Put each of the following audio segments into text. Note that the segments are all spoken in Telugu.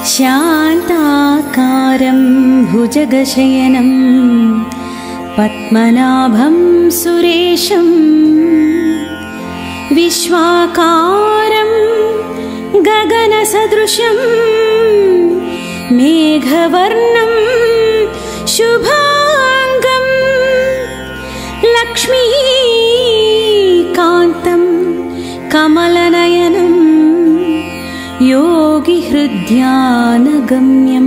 శాంతాకారం భుజగశయనం పద్మనాభం సురేశం విశ్వాకారం గగనసదృశం మేఘవర్ణం శుభాంగం లక్ష్మీకాంతం కమలనయనం योगिहृद्यानगम्यं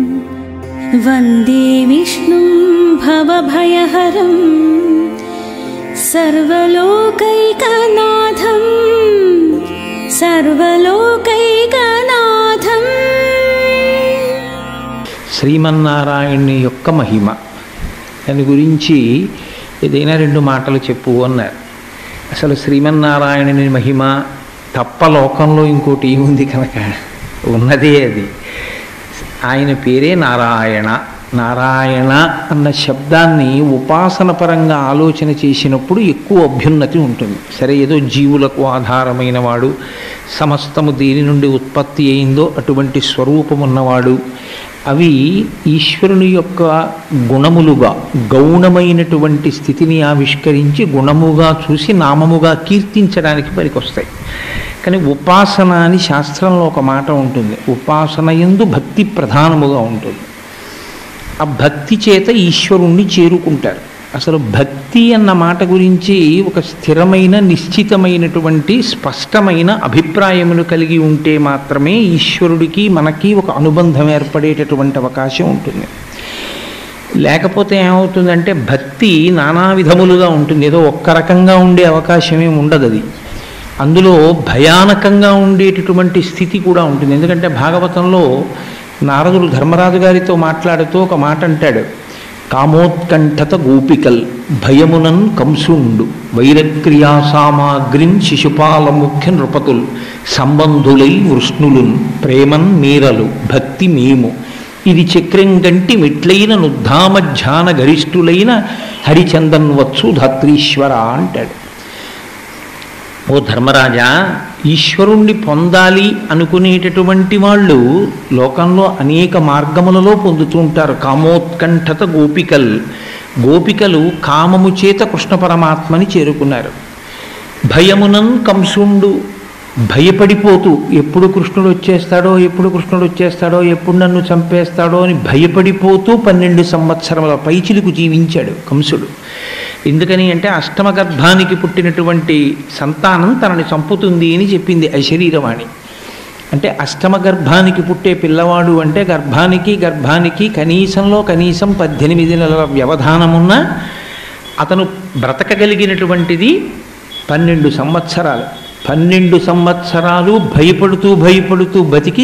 वन्दे विष्णुं भवभयहरं सर्वलोकैकनाथं सर्वलोकैकनाथं। శ్రీమన్నారాయణుని యొక్క మహిమ దాని గురించి ఏదైనా రెండు మాటలు చెప్పు అన్నారు. అసలు శ్రీమన్నారాయణుని మహిమ తప్ప లోకంలో ఇంకోటి ఏముంది కనుక ఉన్నదే అది. ఆయన పేరే నారాయణ. నారాయణ అన్న శబ్దాన్ని ఉపాసన పరంగా ఆలోచన చేసినప్పుడు ఎక్కువ అభ్యున్నతి ఉంటుంది. సరే, ఏదో జీవులకు ఆధారమైన వాడు, సమస్తము దేని నుండి ఉత్పత్తి అయిందో అటువంటి స్వరూపమున్నవాడు, అవి ఈశ్వరుని యొక్క గుణములుగా గౌణమైనటువంటి స్థితిని ఆవిష్కరించి గుణముగా చూసి నామముగా కీర్తించడానికి పనికొస్తాయి. కానీ ఉపాసన అని శాస్త్రంలో ఒక మాట ఉంటుంది. ఉపాసన యందు భక్తి ప్రధానముగా ఉంటుంది. ఆ భక్తి చేత ఈశ్వరుణ్ణి చేరుకుంటారు. అసలు భక్తి అన్న మాట గురించి ఒక స్థిరమైన నిశ్చితమైనటువంటి స్పష్టమైన అభిప్రాయమును కలిగి ఉంటే మాత్రమే ఈశ్వరుడికి మనకి ఒక అనుబంధం ఏర్పడేటటువంటి అవకాశం ఉంటుంది. లేకపోతే ఏమవుతుందంటే భక్తి నానా విధములుగా ఉంటుంది. ఏదో ఒక్క రకంగా ఉండే అవకాశమే ఉండదు. అది అందులో భయానకంగా ఉండేటటువంటి స్థితి కూడా ఉంటుంది. ఎందుకంటే భాగవతంలో నారదుడు ధర్మరాజు గారితో మాట్లాడుతూ ఒక మాట అంటాడు. కామోత్కంఠత గోపికల్ భయమునన్ కంసుండు వైరక్రియా సామాగ్రిన్ శిశుపాల ముఖ్య నృపతుల్ సంబంధులై వృష్ణులున్ ప్రేమన్ మీరలు భక్తి మేము ఇది చక్రం గంటి మెట్లైన నుద్ధామధ్యాన గరిష్ఠులైన హరిచందన్ వచ్చు ధాత్రీశ్వర అంటాడు. ఓ ధర్మరాజా, ఈశ్వరుణ్ణి పొందాలి అనుకునేటటువంటి వాళ్ళు లోకంలో అనేక మార్గములలో పొందుతూ ఉంటారు. కామోత్కంఠత గోపికలు కామము చేత కృష్ణ పరమాత్మని చేరుకున్నారు. భయమునన్ కంసుండు భయపడిపోతూ ఎప్పుడు కృష్ణుడు వచ్చేస్తాడో ఎప్పుడు నన్ను చంపేస్తాడో అని భయపడిపోతూ 12 సంవత్సరముల పైచిలుకు జీవించాడు కంసుడు. ఎందుకని అంటే అష్టమ గర్భానికి పుట్టినటువంటి సంతానం తనని చంపుతుంది అని చెప్పింది అశరీరవాణి. అంటే అష్టమ గర్భానికి పుట్టే పిల్లవాడు అంటే గర్భానికి కనీసం 18 నెలల వ్యవధానమున్న అతను బ్రతకగలిగినటువంటిది 12 సంవత్సరాలు. 12 సంవత్సరాలు భయపడుతూ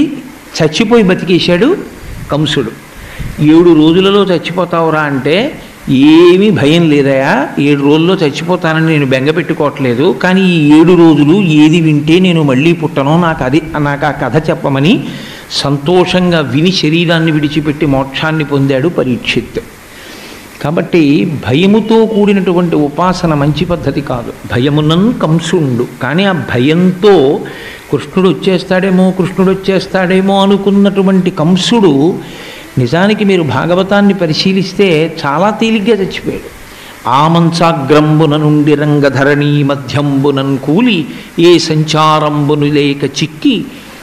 బతికేశాడు కంసుడు. 7 రోజులలో చచ్చిపోతావురా అంటే ఏమీ భయం లేదయా, 7 రోజుల్లో చచ్చిపోతానని నేను బెంగ పెట్టుకోవట్లేదు, కానీ ఈ 7 రోజులు ఏది వింటే నేను మళ్ళీ పుట్టనో నాకు ఆ కథ చెప్పమని సంతోషంగా విని శరీరాన్ని విడిచిపెట్టి మోక్షాన్ని పొందాడు పరీక్షిత్. కాబట్టి భయముతో కూడినటువంటి ఉపాసన మంచి పద్ధతి కాదు. భయమునన్ కంసుండు. కానీ ఆ భయంతో కృష్ణుడు వచ్చేస్తాడేమో అనుకున్నటువంటి కంసుడు నిజానికి మీరు భాగవతాన్ని పరిశీలిస్తే చాలా తేలిగ్గా చచ్చిపోయాడు. ఆమంచాగ్రంబున నుండి రంగధరణీ మధ్యంబునన్ కూలి ఏ సంచారంబును లేక చిక్కి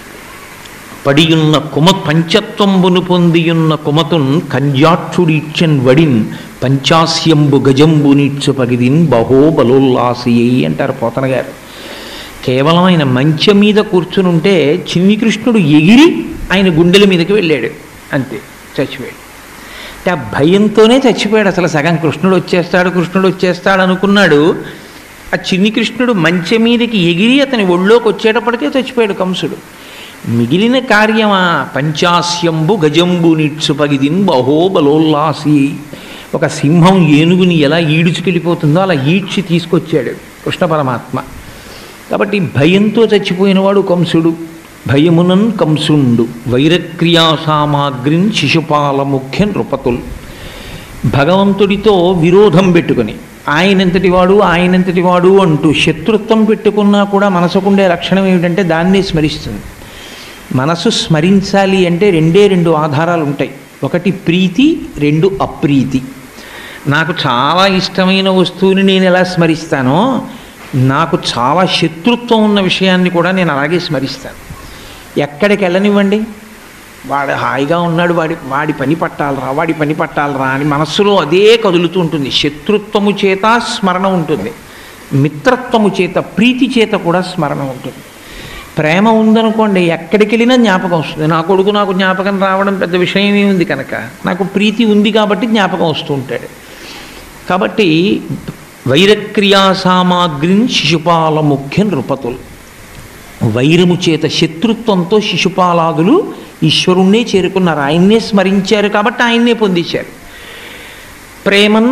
పడియున్న పంచత్వంబును పొందియున్న కుమతున్ కన్యాక్షుడీచ్చన్ వడిన్ పంచాస్యంబు గజంబు నీడ్చు పగిదిన్ బహో బలోల్లాసియ్యి అంటారు పోతన గారు. కేవలం ఆయన మంచం మీద కూర్చునుంటే చిన్ని కృష్ణుడు ఎగిరి ఆయన గుండెల మీదకి వెళ్ళాడు, అంతే, చచ్చిపోయాడు. అంటే ఆ భయంతోనే చచ్చిపోయాడు. అసలు సగం కృష్ణుడు వచ్చేస్తాడు అనుకున్నాడు. ఆ చిన్ని కృష్ణుడు మంచం మీదకి ఎగిరి అతని ఒళ్ళోకి వచ్చేటప్పటికే చచ్చిపోయాడు కంసుడు. మిగిలిన కార్యమా పంచాస్యంబు గజంబు నీడ్చు పగిదిన్ బహో బలోల్లాసి. ఒక సింహం ఏనుగుని ఎలా ఈడ్చుకెళ్ళిపోతుందో అలా ఈడ్చి తీసుకొచ్చాడు కృష్ణ పరమాత్మ. కాబట్టి భయంతో చచ్చిపోయినవాడు కంసుడు. భయమునన్ కంసుండు వైరక్రియా సామాగ్రిన్ శిశుపాల ముఖ్య నృపతుల్. భగవంతుడితో విరోధం పెట్టుకుని ఆయనంతటి వాడు అంటూ శత్రుత్వం పెట్టుకున్నా కూడా మనసుకుండే లక్షణం ఏమిటంటే దాన్నే స్మరిస్తుంది. మనసు స్మరించాలి అంటే రెండు ఆధారాలు ఉంటాయి. ఒకటి ప్రీతి, రెండు అప్రీతి. నాకు చాలా ఇష్టమైన వస్తువుని నేను ఎలా స్మరిస్తానో, నాకు చాలా శత్రుత్వం ఉన్న విషయాన్ని కూడా నేను అలాగే స్మరిస్తాను. ఎక్కడికి వెళ్ళనివ్వండి, వాడు హాయిగా ఉన్నాడు, వాడి పని పట్టాలరా అని మనస్సులో అదే కదులుతూ ఉంటుంది. శత్రుత్వము చేత స్మరణ ఉంటుంది, మిత్రత్వము చేత, ప్రీతి చేత కూడా స్మరణ ఉంటుంది. ప్రేమ ఉందనుకోండి, ఎక్కడికి వెళ్ళినా జ్ఞాపకం వస్తుంది. నా కొడుకు నాకు జ్ఞాపకం రావడం పెద్ద విషయమే ఉంది కనుక, నాకు ప్రీతి ఉంది కాబట్టి జ్ఞాపకం వస్తూ ఉంటాడు. కాబట్టి వైరక్రియా సామాగ్రిని శిశుపాల ముఖ్య నృపతులు, వైరము చేత శత్రుత్వంతో శిశుపాలాదులు ఈశ్వరుణ్ణే చేరుకున్నారు, ఆయన్నే స్మరించారు కాబట్టి ఆయన్నే పొందించారు. ప్రేమన్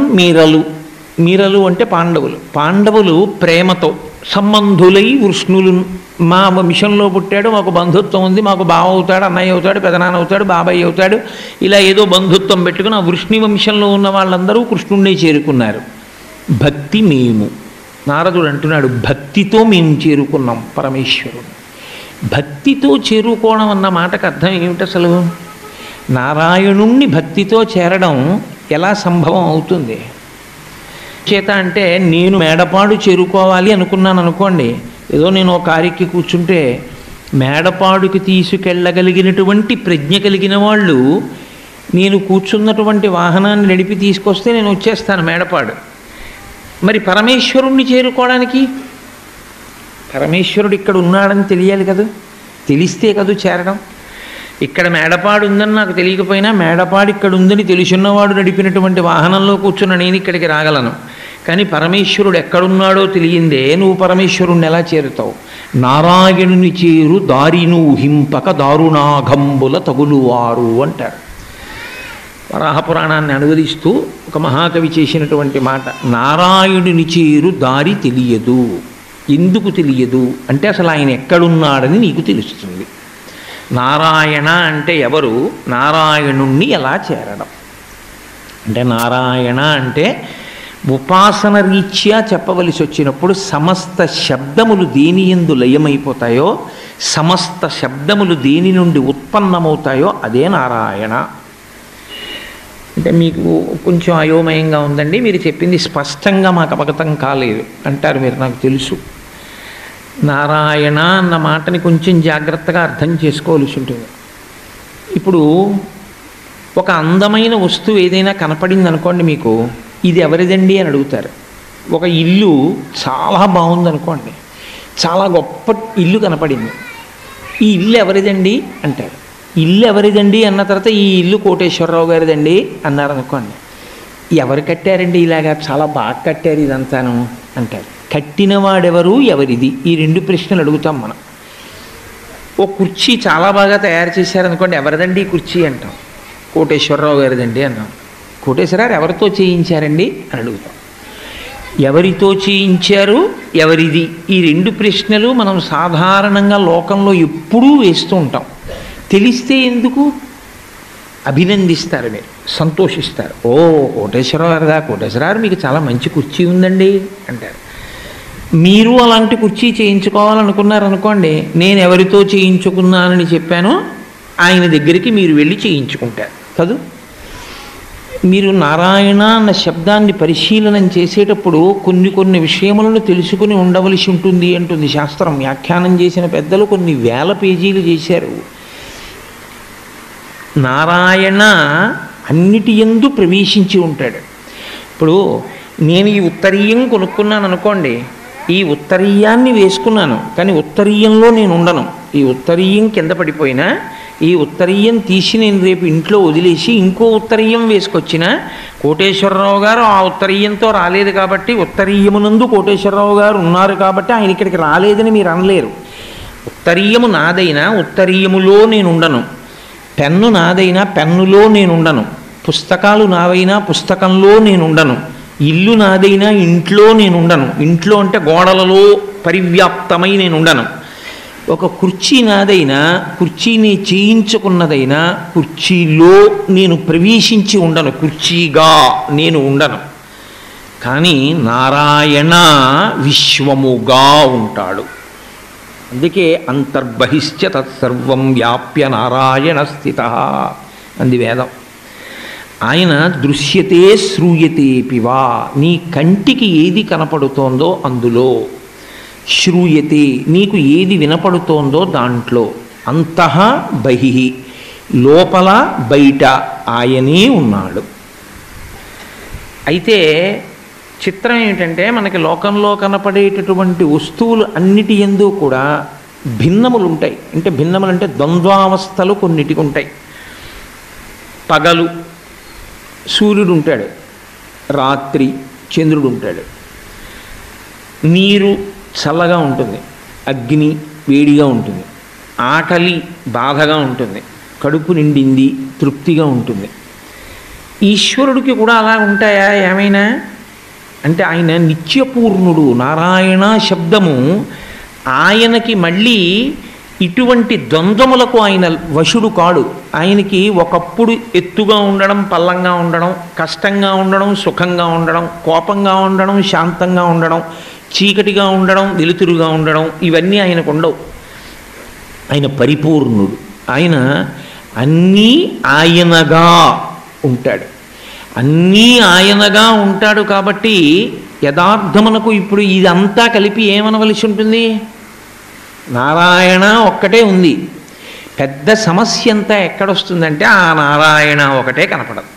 మీరలు అంటే పాండవులు ప్రేమతో సంబంధులై వృష్ణులు, మా వంశంలో పుట్టాడు, మాకు బంధుత్వం ఉంది, మాకు బావ అవుతాడు, అన్నయ్య అవుతాడు, పెదనాన్న అవుతాడు, బాబాయ్ అవుతాడు, ఇలా ఏదో బంధుత్వం పెట్టుకుని ఆ వృష్ణి వంశంలో ఉన్న వాళ్ళందరూ కృష్ణుణ్ణే చేరుకున్నారు. భక్తి మేము, నారదుడు అంటున్నాడు, భక్తితో మేము చేరుకున్నాం పరమేశ్వరుడు. భక్తితో చేరుకోవడం అన్న మాటకు అర్థం ఏమిటి అసలు? నారాయణుణ్ణి భక్తితో చేరడం ఎలా సంభవం అవుతుంది? చేత అంటే నేను మేడపాడు చేరుకోవాలి అనుకున్నాను అనుకోండి, ఏదో నేను ఒక కారెక్కి కూర్చుంటే మేడపాడుకి తీసుకెళ్ళగలిగినటువంటి ప్రజ్ఞ కలిగిన వాళ్ళు నేను కూర్చున్నటువంటి వాహనాన్ని నడిపి తీసుకొస్తే నేను వచ్చేస్తాను మేడపాడు. మరి పరమేశ్వరుణ్ణి చేరుకోవడానికి పరమేశ్వరుడు ఇక్కడ ఉన్నాడని తెలియాలి కదా, తెలిస్తే కదా చేరడం. ఇక్కడ మేడపాడు ఉందని నాకు తెలియకపోయినా మేడపాడు ఇక్కడ ఉందని తెలుసున్నవాడు నడిపినటువంటి వాహనంలో కూర్చున్న నేను ఇక్కడికి రాగలను. కానీ పరమేశ్వరుడు ఎక్కడున్నాడో తెలియందే నువ్వు పరమేశ్వరుణ్ణి ఎలా చేరుతావు? నారాయణుని చేరు దారిను హింపక దారుణాఘంబుల తగులువారు అంటారు. వరాహపురాణాన్ని అనువదిస్తూ ఒక మహాకవి చేసినటువంటి మాట, నారాయణుని చేరు దారి తెలియదు. ఎందుకు తెలియదు అంటే అసలు ఆయన ఎక్కడున్నాడని నీకు తెలుస్తుంది. నారాయణ అంటే ఎవరు? నారాయణుణ్ణి ఎలా చేరడం అంటే, నారాయణ అంటే ఉపాసన రీత్యా చెప్పవలసి వచ్చినప్పుడు సమస్త శబ్దములు దేని యందు లయమైపోతాయో, సమస్త శబ్దములు దేని నుండి ఉత్పన్నమవుతాయో అదే నారాయణ. అంటే మీకు కొంచెం అయోమయంగా ఉందండి, మీరు చెప్పింది స్పష్టంగా మాకు అవగతం కాలేదు అంటారు మీరు, నాకు తెలుసు. నారాయణ అన్న మాటని కొంచెం జాగ్రత్తగా అర్థం చేసుకోవాల్సి ఉంటుంది. ఇప్పుడు ఒక అందమైన వస్తువు ఏదైనా కనపడింది అనుకోండి, మీకు ఇది ఎవరిదండి అని అడుగుతారు. ఒక ఇల్లు చాలా బాగుందనుకోండి, చాలా గొప్ప ఇల్లు కనపడింది, ఈ ఇల్లు ఎవరిదండి అంటారు. ఇల్లు ఎవరిదండి అన్న తర్వాత ఈ ఇల్లు కోటేశ్వరరావు గారిదండి అన్నారనుకోండి, ఎవరు కట్టారండి ఇలాగా, చాలా బాగా కట్టారు ఇదంతాను అంటారు. కట్టినవాడెవరు, ఎవరిది, ఈ రెండు ప్రశ్నలు అడుగుతాం మనం. ఓ కుర్చీ చాలా బాగా తయారు చేశారనుకోండి, ఎవరిదండి ఈ కుర్చీ అంటాం. కోటేశ్వరరావు గారిదండి అన్నాం. కోటేశ్వరరావు ఎవరితో చేయించారండి అని అడుగుతాం. ఎవరితో చేయించారు, ఎవరిది, ఈ రెండు ప్రశ్నలు మనం సాధారణంగా లోకంలో ఎప్పుడూ వేస్తూ ఉంటాం. తెలిస్తే ఎందుకు అభినందిస్తారు, మీరు సంతోషిస్తారు. ఓ కోటేశ్వరరావు గారిదా, కోటేశ్వరరావు మీకు చాలా మంచి కుర్చీ ఉందండి అంటారు. మీరు అలాంటి కుర్చీ చేయించుకోవాలనుకున్నారనుకోండి, నేను ఎవరితో చేయించుకున్నానని చెప్పానో ఆయన దగ్గరికి మీరు వెళ్ళి చేయించుకుంటారు కదూ. మీరు నారాయణ అన్న శబ్దాన్ని పరిశీలనం చేసేటప్పుడు కొన్ని విషయములను తెలుసుకుని ఉండవలసి ఉంటుంది అంటుంది శాస్త్రం. వ్యాఖ్యానం చేసిన పెద్దలు కొన్ని వేల పేజీలు చేశారు. నారాయణ అన్నిటి యందు ప్రవేశించి ఉంటాడు. ఇప్పుడు నేను ఈ ఉత్తరీయం కొనుక్కున్నాను అనుకోండి, ఈ ఉత్తరీయాన్ని వేసుకున్నాను, కానీ ఉత్తరీయంలో నేను ఉండను. ఈ ఉత్తరీయం కింద పడిపోయినా ఈ ఉత్తరీయం తీసి నేను రేపు ఇంట్లో వదిలేసి ఇంకో ఉత్తరీయం వేసుకొచ్చిన కోటేశ్వరరావు గారు ఆ ఉత్తరీయంతో రాలేదు కాబట్టి, ఉత్తరీయమునందు కోటేశ్వరరావు గారు ఉన్నారు కాబట్టి ఆయన ఇక్కడికి రాలేదని మీరు అనలేరు. ఉత్తరీయము నాదైనా ఉత్తరీయములో నేను ఉండను, పెన్ను నాదైనా పెన్నులో నేను ఉండను, పుస్తకాలు నావైనా పుస్తకంలో నేను ఉండను, ఇల్లు నాదైనా ఇంట్లో నేను ఉండను. ఇంట్లో అంటే గోడలలో పరివ్యాప్తమై నేను ఉండను. ఒక కుర్చీ నాదైనా, కుర్చీని చేయించుకున్నదైనా కుర్చీలో నేను ప్రవేశించి ఉండను, కుర్చీగా నేను ఉండను. కానీ నారాయణ విశ్వముగా ఉంటాడు. అందుకే అంతర్బహిశ్చ తత్సర్వం వ్యాప్య నారాయణ స్థిత అంది వేదం. ఆయన దృశ్యతే శ్రూయతేపివా, నీ కంటికి ఏది కనపడుతోందో అందులో, శ్రూయతే నీకు ఏది వినపడుతోందో దాంట్లో, అంతః బహిః లోపల బయట ఆయనే ఉన్నాడు. అయితే చిత్రం ఏమిటంటే మనకి లోకంలో కనపడేటటువంటి వస్తువులు అన్నిటి యందు కూడా భిన్నములు ఉంటాయి. అంటే భిన్నములు అంటే ద్వంద్వావస్థలు కొన్నిటికి ఉంటాయి. పగలు సూర్యుడు ఉంటాడు, రాత్రి చంద్రుడు ఉంటాడు. నీరు చల్లగా ఉంటుంది, అగ్ని వేడిగా ఉంటుంది, ఆకలి బాధగా ఉంటుంది, కడుపు నిండింది తృప్తిగా ఉంటుంది. ఈశ్వరుడికి కూడా అలా ఉంటాయా ఏమైనా అంటే ఆయన నిత్యపూర్ణుడు. నారాయణ శబ్దము ఆయనకి మళ్ళీ ఇటువంటి ద్వంద్వములకు ఆయన వశుడు కాడు. ఆయనకి ఒకప్పుడు ఎత్తుగా ఉండడం, పల్లంగా ఉండడం, కష్టంగా ఉండడం, సుఖంగా ఉండడం, కోపంగా ఉండడం, శాంతంగా ఉండడం, చీకటిగా ఉండడం, వెలుతురుగా ఉండడం, ఇవన్నీ ఆయనకు ఉండవు. ఆయన పరిపూర్ణుడు. ఆయన అన్నీ ఆయనగా ఉంటాడు. అన్నీ ఆయనగా ఉంటాడు కాబట్టి యథార్థమునకు ఇప్పుడు ఇదంతా కలిపి ఏమనవలసి ఉంటుంది? నారాయణ ఒక్కటే ఉంది. పెద్ద సమస్య అంతా ఎక్కడొస్తుందంటే ఆ నారాయణ ఒకటే కనపడదు.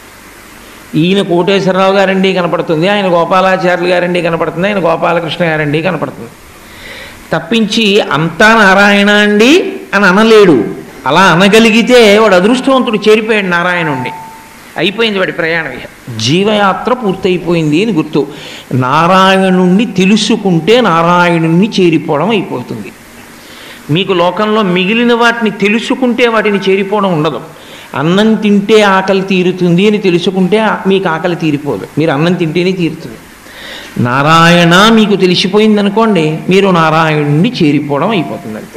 ఈయన కోటేశ్వరరావు గారండి కనపడుతుంది, ఆయన గోపాలాచార్యులు గారండి కనపడుతుంది, ఆయన గోపాలకృష్ణ గారండి కనపడుతుంది తప్పించి అంతా నారాయణ అండి అని అనలేడు. అలా అనగలిగితే వాడు అదృష్టవంతుడు, చేరిపోయాడు నారాయణుణ్ణి, అయిపోయింది వాడి ప్రయాణం, జీవయాత్ర పూర్తయిపోయింది అని గుర్తు. నారాయణుణ్ణి తెలుసుకుంటే నారాయణుణ్ణి చేరిపోవడం అయిపోతుంది. మీకు లోకంలో మిగిలిన వాటిని తెలుసుకుంటే వాటిని చేరిపోవడం ఉండదు. అన్నం తింటే ఆకలి తీరుతుంది అని తెలుసుకుంటే మీకు ఆకలి తీరిపోదు, మీరు అన్నం తింటేనే తీరుతుంది. నారాయణ మీకు తెలిసిపోయిందనుకోండి, మీరు నారాయణుణ్ణి చేరిపోవడం అయిపోతుంది అంతే.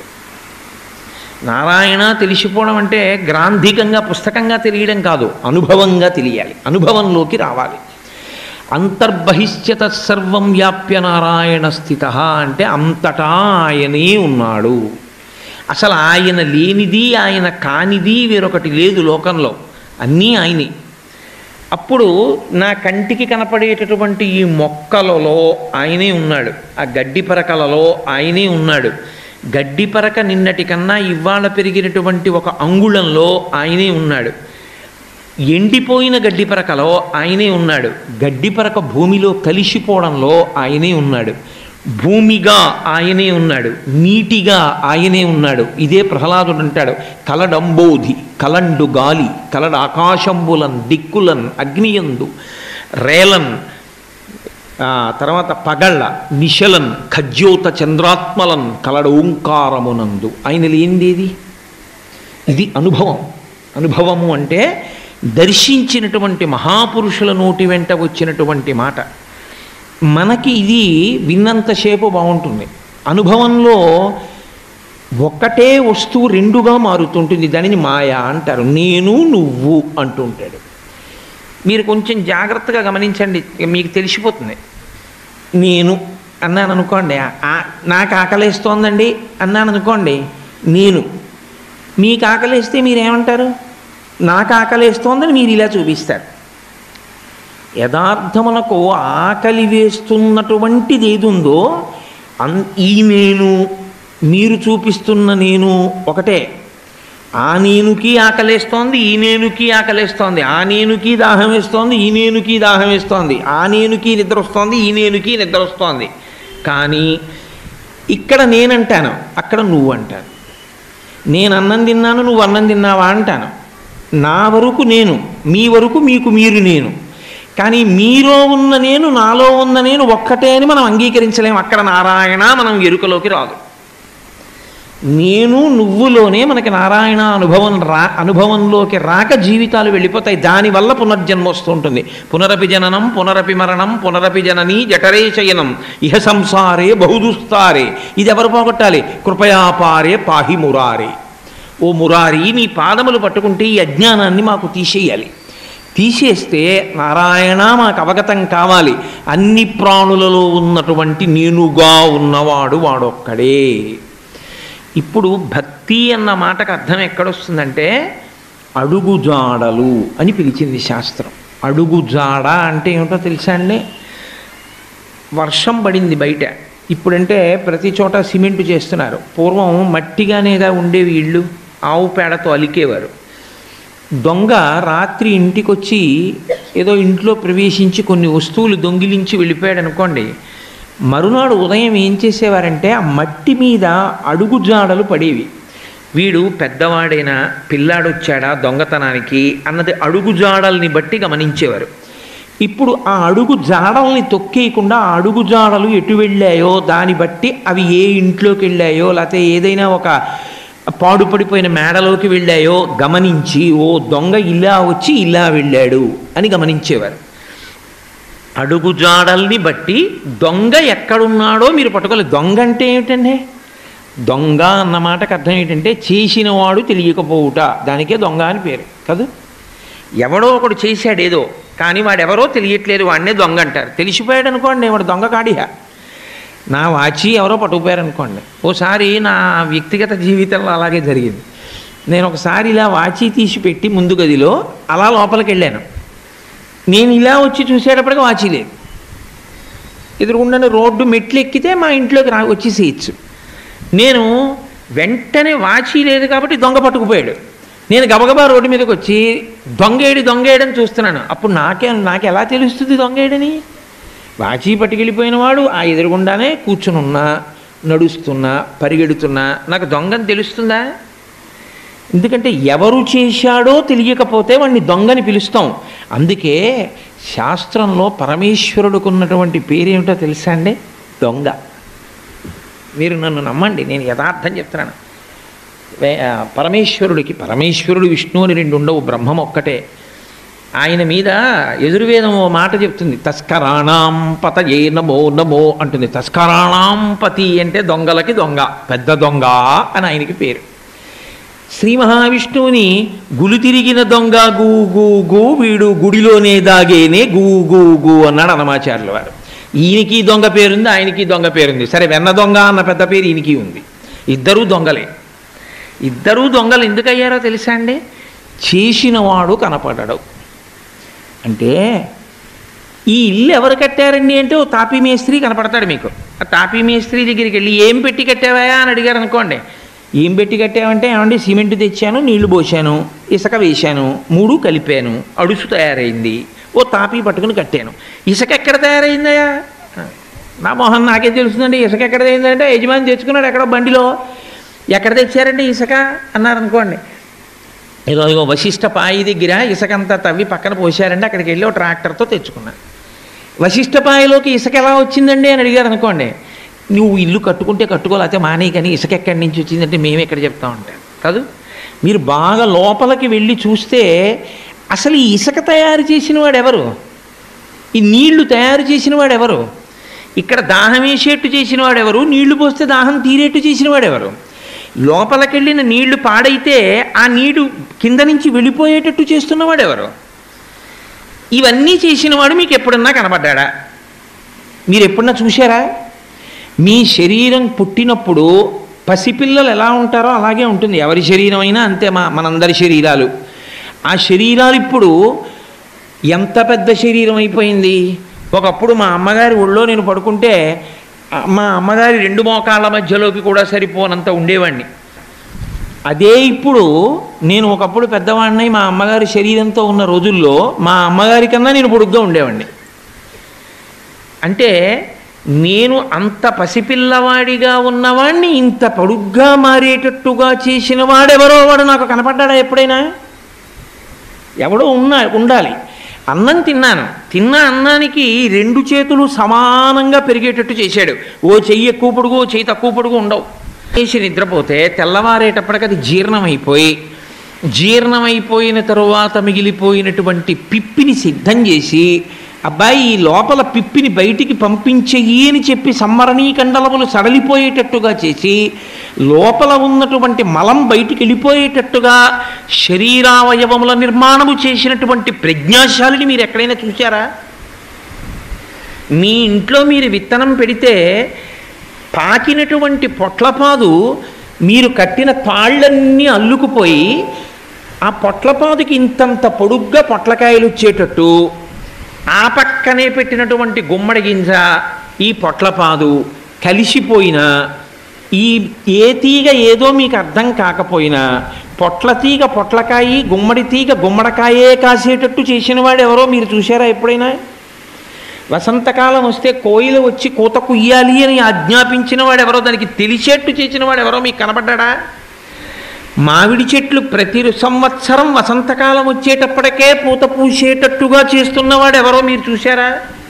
నారాయణ తెలిసిపోవడం అంటే గ్రాంధికంగా పుస్తకంగా తెలియడం కాదు, అనుభవంగా తెలియాలి, అనుభవంలోకి రావాలి. అంతర్బహిశ్చ తత్సర్వం వ్యాప్య నారాయణ స్థిత అంటే అంతటా ఆయనే ఉన్నాడు. అసలు ఆయన లేనిది, ఆయన కానిది వేరొకటి లేదు లోకంలో, అన్నీ ఆయనే. అప్పుడు నా కంటికి కనపడేటటువంటి ఈ మొక్కలలో ఆయనే ఉన్నాడు, ఆ గడ్డి పరకలలో ఆయనే ఉన్నాడు. గడ్డి పరక నిన్నటి కన్నా ఇవాళ పెరిగినటువంటి ఒక అంగుళంలో ఆయనే ఉన్నాడు. ఎండిపోయిన గడ్డి పరకలో ఆయనే ఉన్నాడు. గడ్డి పరక భూమిలో కలిసిపోవడంలో ఆయనే ఉన్నాడు. భూమిగా ఆయనే ఉన్నాడు, నీటిగా ఆయనే ఉన్నాడు. ఇదే ప్రహ్లాదుడు అంటాడు, కలడంబోధి కలండు గాలి కలడు ఆకాశంబులన్ దిక్కులన్ అగ్నియందు రేలన్ తర్వాత పగళ్ళ నిశలన్ ఖజ్యోత చంద్రాత్మలన్ కలడు ఓంకారమునందు. ఆయన లేనిదేది? ఇది అనుభవం. అనుభవము అంటే దర్శించినటువంటి మహాపురుషుల నోటి వెంట వచ్చినటువంటి మాట. మనకి ఇది విన్నంతసేపు బాగుంటుంది. అనుభవంలో ఒక్కటే వస్తువు రెండుగా మారుతుంటుంది, దానిని మాయా అంటారు. నేను నువ్వు అంటుంటాడు. మీరు కొంచెం జాగ్రత్తగా గమనించండి, మీకు తెలిసిపోతుంది. నేను అన్నాను అనుకోండి, నాకు ఆకలేస్తోందండి అన్నాను అనుకోండి, నేను. మీకు ఆకలేస్తే మీరేమంటారు? నాకు ఆకలేస్తోందని మీరు ఇలా చూపిస్తారు. యథార్థమునకు ఆకలి వేస్తున్నటువంటిది ఏది ఉందో ఈ నేను, మీరు చూపిస్తున్న నేను ఒకటే. ఆ నేనుకి ఆకలేస్తోంది, ఈ నేనుకి ఆకలేస్తోంది. ఆ నేనుకి దాహం వేస్తోంది, ఈ నేనుకి దాహం వేస్తోంది. ఆ నేనుకి నిద్ర వస్తోంది, ఈ నేనుకి నిద్ర వస్తోంది. కానీ ఇక్కడ నేనంటాను, అక్కడ నువ్వు అంటాను. నేను అన్నం తిన్నాను, నువ్వు అన్నం తిన్నావా అంటాను. నా వరకు నేను, మీ వరకు మీకు మీరు నేను. కానీ మీలో ఉన్న నేను, నాలో ఉన్న నేను ఒక్కటే అని మనం అంగీకరించలేము. అక్కడ నారాయణ మనం ఎరుకలోకి రాదు. నేను నువ్వులోనే మనకి నారాయణ అనుభవంలోకి రాక జీవితాలు వెళ్ళిపోతాయి. దానివల్ల పునర్జన్మ వస్తూ ఉంటుంది. పునరపి జననం పునరపి మరణం పునరపి జననీ జఠరే శయనం ఇహ సంసారే బహుదుస్తారే. ఇది ఎవరు పోగొట్టాలి? కృపయాపారే పాహి మురారే. ఓ మురారి, నీ పాదములు పట్టుకుంటే ఈ అజ్ఞానాన్ని మాకు తీసేయాలి. తీసేస్తే నారాయణ మాకు అవగతం కావాలి. అన్ని ప్రాణులలో ఉన్నటువంటి నేనుగా ఉన్నవాడు వాడొక్కడే. ఇప్పుడు భక్తి అన్న మాటకు అర్థం ఎక్కడొస్తుందంటే అడుగుజాడలు అని పిలిచింది శాస్త్రం. అడుగుజాడ అంటే ఏమిటో తెలుసా అండి? వర్షం పడింది బయట, ఇప్పుడంటే ప్రతి చోట సిమెంటు చేస్తున్నారు. పూర్వం మట్టిగానేగా ఉండేవి ఇళ్ళు, ఆవు పేడతో అలికేవారు. దొంగ రాత్రి ఇంటికొచ్చి ఏదో ఇంట్లో ప్రవేశించి కొన్ని వస్తువులు దొంగిలించి వెళ్ళిపోయాడు అనుకోండి, మరునాడు ఉదయం ఏం చేసేవారంటే ఆ మట్టి మీద అడుగుజాడలు పడేవి. వీడు పెద్దవాడైనా పిల్లాడొచ్చాడా దొంగతనానికి అన్నది అడుగుజాడల్ని బట్టి గమనించేవారు. ఇప్పుడు ఆ అడుగు జాడల్ని తొక్కేయకుండా ఆ అడుగు జాడలు ఎటు వెళ్ళాయో దాన్ని బట్టి అవి ఏ ఇంట్లోకి వెళ్ళాయో లేకపోతే ఏదైనా ఒక పాడుపడిపోయిన మేడలోకి వెళ్ళాయో గమనించి ఓ దొంగ ఇలా వచ్చి ఇలా వెళ్ళాడు అని గమనించేవారు. అడుగు జాడల్ని బట్టి దొంగ ఎక్కడున్నాడో మీరు పట్టుకోలేదు. దొంగ అంటే ఏమిటండి? దొంగ అన్న మాటకు అర్థం ఏంటంటే చేసినవాడు తెలియకపోవుట, దానికే దొంగ అని పేరు కాదు. ఎవడో ఒకడు చేశాడు ఏదో, కానీ వాడెవరో తెలియట్లేదు, వాడినే దొంగ అంటారు. తెలిసిపోయాడు అనుకోండి వాడు దొంగ కాడియా. నా వాచి ఎవరో పట్టుకుపోయారు అనుకోండి. ఓసారి నా వ్యక్తిగత జీవితంలో అలాగే జరిగింది. నేను ఒకసారి ఇలా వాచి తీసి పెట్టి ముందు గదిలో అలా లోపలికి వెళ్ళాను. నేను ఇలా వచ్చి చూసేటప్పటికి వాచి లేదు. ఎదురుగుండా రోడ్డు మెట్లు ఎక్కితే మా ఇంట్లోకి వచ్చేసేయచ్చు. నేను వెంటనే వాచి లేదు కాబట్టి దొంగ పట్టుకుపోయాడు. నేను గబగబా రోడ్డు మీదకి వచ్చి దొంగేడని చూస్తున్నాను. అప్పుడు నాకు ఎలా తెలుస్తుంది దొంగేడని? వాచి పట్టుకెళ్ళిపోయిన వాడు ఆ ఎదురుగుండానే కూర్చుని ఉన్నా, నడుస్తున్నా, పరిగెడుతున్నా నాకు దొంగని తెలుస్తుందా? ఎందుకంటే ఎవరు చేశాడో తెలియకపోతే వాడిని దొంగని పిలుస్తాం. అందుకే శాస్త్రంలో పరమేశ్వరుడికి ఉన్నటువంటి పేరేమిటో తెలుసా అండి? దొంగ. మీరు నన్ను నమ్మండి, నేను యథార్థం చెప్తున్నాను. పరమేశ్వరుడు విష్ణువు అని రెండు ఉండవు, బ్రహ్మం ఒక్కటే. ఆయన మీద యజుర్వేదం ఓ మాట చెప్తుంది, తస్కరాణాం పతయే నమో నమో అంటుంది. తస్కరాణాం పతి అంటే దొంగలకి దొంగ, పెద్ద దొంగ అని ఆయనకి పేరు. శ్రీ మహావిష్ణువుని గులు తిరిగిన దొంగ గూ గూ గూ వీడు గుడిలోనే దాగేనే గూ గూ గూ అన్నాడు అన్నమాచార్యుల వారు. ఈయనకి దొంగ పేరుంది, ఆయనకి దొంగ పేరుంది. సరే, వెన్న దొంగ అన్న పెద్ద పేరు ఈయనకి ఉంది. ఇద్దరూ దొంగలే. ఇద్దరూ దొంగలు ఎందుకు అయ్యారో తెలుసా అండి? చేసినవాడు కనపడడు. అంటే ఈ ఇల్లు ఎవరు కట్టారండి అంటే ఓ తాపీ మేస్త్రి కనపడతాడు మీకు. ఆ తాపీ మేస్త్రి దగ్గరికి వెళ్ళి ఏం పెట్టి కట్టావా అని అడిగారు అనుకోండి. ఏం పెట్టి కట్టావంటే ఏమండి సిమెంట్ తెచ్చాను, నీళ్లు పోసాను, ఇసుక వేశాను, మూడు కలిపాను, అడుసు తయారైంది, ఓ తాపీ పట్టుకుని కట్టాను. ఇసుక ఎక్కడ తయారైందయా? నా మొహం నాకే తెలుస్తుందండి. ఇసుక ఎక్కడ తయారైందంటే యజమాని తెచ్చుకున్నాడు ఎక్కడో బండిలో. ఎక్కడ తెచ్చారండి ఇసుక అన్నారనుకోండి. ఏదో వశిష్ఠ పాయి దగ్గర ఇసుకంతా తవ్వి పక్కన పోసారండి, అక్కడికి వెళ్ళి ఒక ట్రాక్టర్తో తెచ్చుకున్నాను. వశిష్ఠ పాయిలోకి ఇసుక ఎలా వచ్చిందండి అని అడిగారు అనుకోండి. నువ్వు ఇల్లు కట్టుకుంటే కట్టుకోలేకపోతే మానే, కానీ ఇసుక ఎక్కడి నుంచి వచ్చిందంటే మేము ఎక్కడ చెప్తా ఉంటాం కాదు. మీరు బాగా లోపలికి వెళ్ళి చూస్తే అసలు ఈ ఇసుక తయారు చేసిన వాడు ఎవరు? ఈ నీళ్లు తయారు చేసిన వాడు ఎవరు? ఇక్కడ దాహం వేసేట్టు చేసిన వాడు ఎవరు? నీళ్లు పోస్తే దాహం తీరేట్టు చేసిన వాడు ఎవరు? లోపలికెళ్ళిన నీళ్లు పాడైతే ఆ నీళ్లు కింద నుంచి వెళ్ళిపోయేటట్టు చేస్తున్నవాడు ఎవరు? ఇవన్నీ చేసినవాడు మీకు ఎప్పుడన్నా కనపడ్డా? మీరు ఎప్పుడన్నా చూశారా? మీ శరీరం పుట్టినప్పుడు పసిపిల్లలు ఎలా ఉంటారో అలాగే ఉంటుంది. ఎవరి శరీరం అయినా అంతే, మనందరి శరీరాలు. ఆ శరీరాలు ఇప్పుడు ఎంత పెద్ద శరీరం అయిపోయింది. ఒకప్పుడు మా అమ్మగారి ఒళ్ళో నేను పడుకుంటే మా అమ్మగారి రెండు మోకాళ్ళ మధ్యలోకి కూడా సరిపోనంత ఉండేవాడిని. అదే ఇప్పుడు నేను ఒకప్పుడు పెద్దవాడినై మా అమ్మగారి శరీరంతో ఉన్న రోజుల్లో మా అమ్మగారి కన్నా నేను పొడుగ్గా ఉండేవాడిని. అంటే నేను అంత పసిపిల్లవాడిగా ఉన్నవాడిని ఇంత పొడుగ్గా మారేటట్టుగా చేసిన వాడెవరో వాడు నాకు కనపడ్డా ఎప్పుడైనా? ఎవడో ఉండాలి. అన్నం తిన్న అన్నానికి రెండు చేతులు సమానంగా పెరిగేటట్టు చేశాడు. ఓ చెయ్యి ఎక్కువ పొడుగు, ఓ చెయ్యి తక్కువ పొడుగు ఉండవు. చేసి నిద్రపోతే తెల్లవారేటప్పటికి అది జీర్ణమైపోయిన తరువాత మిగిలిపోయినటువంటి పిప్పిని సిద్ధం చేసి, అబ్బాయి ఈ లోపల పిప్పిని బయటికి పంపించెయ్యి అని చెప్పి సంమరణీ కండలములు సడలిపోయేటట్టుగా చేసి లోపల ఉన్నటువంటి మలం బయటికి వెళ్ళిపోయేటట్టుగా శరీరావయవముల నిర్మాణము చేసినటువంటి ప్రజ్ఞాశాలిని మీరు ఎక్కడైనా చూశారా? మీ ఇంట్లో మీరు విత్తనం పెడితే పాకినటువంటి పొట్లపాదు మీరు కట్టిన తాళ్ళన్నీ అల్లుకుపోయి ఆ పొట్లపాదుకి ఇంతంత పొడుగ్గా పొట్లకాయలు వచ్చేటట్టు ఆ పక్కనే పెట్టినటువంటి గుమ్మడి గింజ ఈ పొట్లపాదు కలిసిపోయినా ఈ ఏ తీగ ఏదో మీకు అర్థం కాకపోయినా పొట్ల తీగ పొట్లకాయి గుమ్మడి తీగ గుమ్మడికాయే కాసేటట్టు చేసిన వాడు ఎవరో మీరు చూసారా ఎప్పుడైనా? వసంతకాలం వస్తే కోయిల వచ్చి కూత కుయ్యాలి అని ఆజ్ఞాపించిన వాడు ఎవరో, దానికి తెలిసేట్టు చేసిన వాడు ఎవరో మీకు కనబడ్డా? మామిడి చెట్లు ప్రతి సంవత్సరం వసంతకాలం వచ్చేటప్పటికే పూత పూసేటట్టుగా చేస్తున్నవాడు ఎవరో మీరు చూశారా?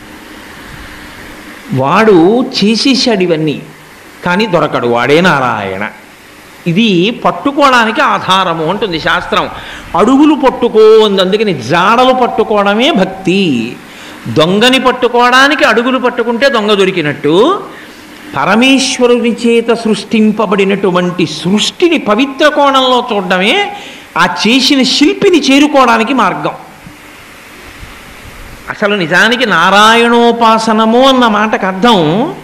వాడు చేసేసాడు ఇవన్నీ, కానీ దొరకడు, వాడే నారాయణ. ఇది పట్టుకోవడానికి ఆధారము అంటుంది శాస్త్రం. అడుగులు పట్టుకో అంది, అందుకని జాడలు పట్టుకోవడమే భక్తి. దొంగని పట్టుకోవడానికి అడుగులు పట్టుకుంటే దొంగ దొరికినట్టు, పరమేశ్వరుని చేత సృష్టింపబడినటువంటి సృష్టిని పవిత్ర కోణంలో చూడడమే ఆ చేసిన శిల్పిని చేరుకోవడానికి మార్గం. అసలు నిజానికి నారాయణోపాసనము అన్న మాటకు అర్థం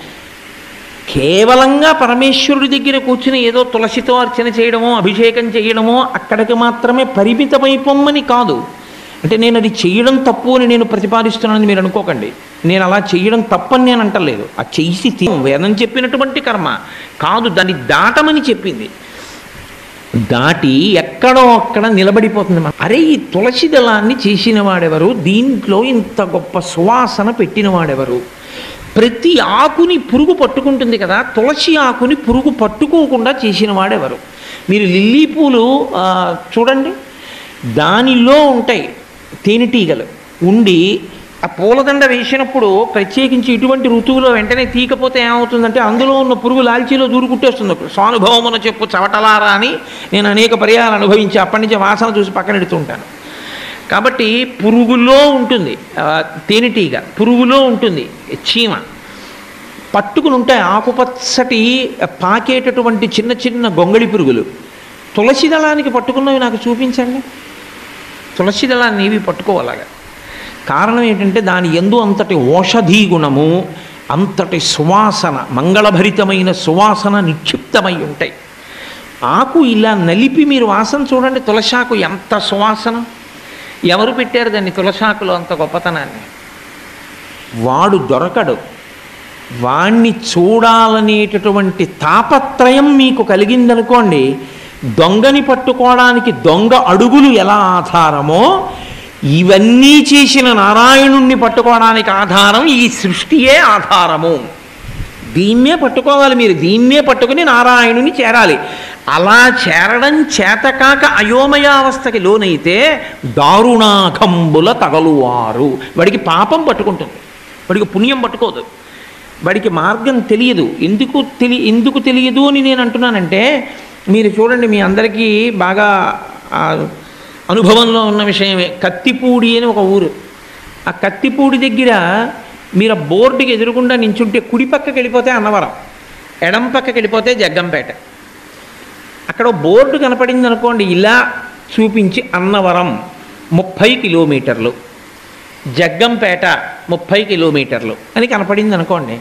కేవలంగా పరమేశ్వరుడి దగ్గర కూర్చుని ఏదో తులసితో అర్చన చేయడమో అభిషేకం చేయడమో అక్కడికి మాత్రమే పరిమితమైపోమ్మని కాదు. అంటే నేను అది చేయడం తప్పు అని నేను ప్రతిపాదిస్తున్నానని మీరు అనుకోకండి. నేను అలా చేయడం తప్పని నేను అంటలేదు. ఆ చేసి వేదం చెప్పినటువంటి కర్మ కాదు, దాన్ని దాటమని చెప్పింది. దాటి ఎక్కడో అక్కడ నిలబడిపోతుంది. అరే, ఈ తులసి దళాన్ని చేసిన వాడెవరు? దీంట్లో ఇంత గొప్ప సువాసన పెట్టిన వాడెవరు? ప్రతి ఆకుని పురుగు పట్టుకుంటుంది కదా, తులసి ఆకుని పురుగు పట్టుకోకుండా చేసిన వాడెవరు? మీరు లిల్లీ పూలు చూడండి, దానిలో ఉంటాయి తేనెటీగలు ఉండి ఆ పూలదండ వేసినప్పుడు ప్రత్యేకించి ఇటువంటి ఋతువులో వెంటనే తీకపోతే ఏమవుతుందంటే అందులో ఉన్న పురుగు లాల్చీలో దూరుకుట్టేస్తుంది. స్వానుభవమున చెప్పు చవటలారా అని నేను అనేక పర్యాలు అనుభవించి అప్పటి నుంచి వాసన చూసి పక్కన ఎడుతుంటాను. కాబట్టి పురుగులో ఉంటుంది తేనెటీగ, పురుగులో ఉంటుంది చీమ, పట్టుకుని ఉంటాయి ఆకుపచ్చటి పాకేటటువంటి చిన్న చిన్న గొంగళి పురుగులు. తులసి దళానికి పట్టుకున్నవి నాకు చూపించండి. తులసి దళాన్ని ఇవి పట్టుకోవాలగా. కారణం ఏంటంటే దాని యందు అంతటి ఓషధీ గుణము, అంతటి సువాసన, మంగళభరితమైన సువాసన నిక్షిప్తమై ఉంటాయి. ఆకు ఇలా నలిపి మీరు వాసన చూడండి, తులసాకు ఎంత సువాసన. ఎవరు పెట్టారు దాన్ని తులసాకులో అంత గొప్పతనాన్ని? వాడు దొరకడు. వాణ్ణి చూడాలనేటటువంటి తాపత్రయం మీకు కలిగిందనుకోండి, దొంగని పట్టుకోవడానికి దొంగ అడుగులు ఎలా ఆధారమో ఇవన్నీ చేసిన నారాయణుణ్ణి పట్టుకోవడానికి ఆధారం ఈ సృష్టియే ఆధారము. దీన్నే పట్టుకోవాలి మీరు, దీన్నే పట్టుకుని నారాయణుని చేరాలి. అలా చేరడం చేతకాక అయోమయావస్థకి లోనైతే దారుణాఘంబుల తగలువారు. వాడికి పాపం పట్టుకుంటుంది, వాడికి పుణ్యం పట్టుకోదు, వాడికి మార్గం తెలియదు. ఎందుకు తెలియదు అని నేను అంటున్నానంటే, మీరు చూడండి, మీ అందరికీ బాగా అనుభవంలో ఉన్న విషయమే. కత్తిపూడి అని ఒక ఊరు. ఆ కత్తిపూడి దగ్గర మీరు బోర్డుకి ఎదురుకుండా నించుంటే కుడి పక్కకి వెళ్ళిపోతే అన్నవరం, ఎడం పక్కకి వెళ్ళిపోతే జగ్గంపేట. అక్కడ బోర్డు కనపడింది అనుకోండి, ఇలా చూపించి అన్నవరం 30 కిలోమీటర్లు, జగ్గంపేట 30 కిలోమీటర్లు అని కనపడింది అనుకోండి.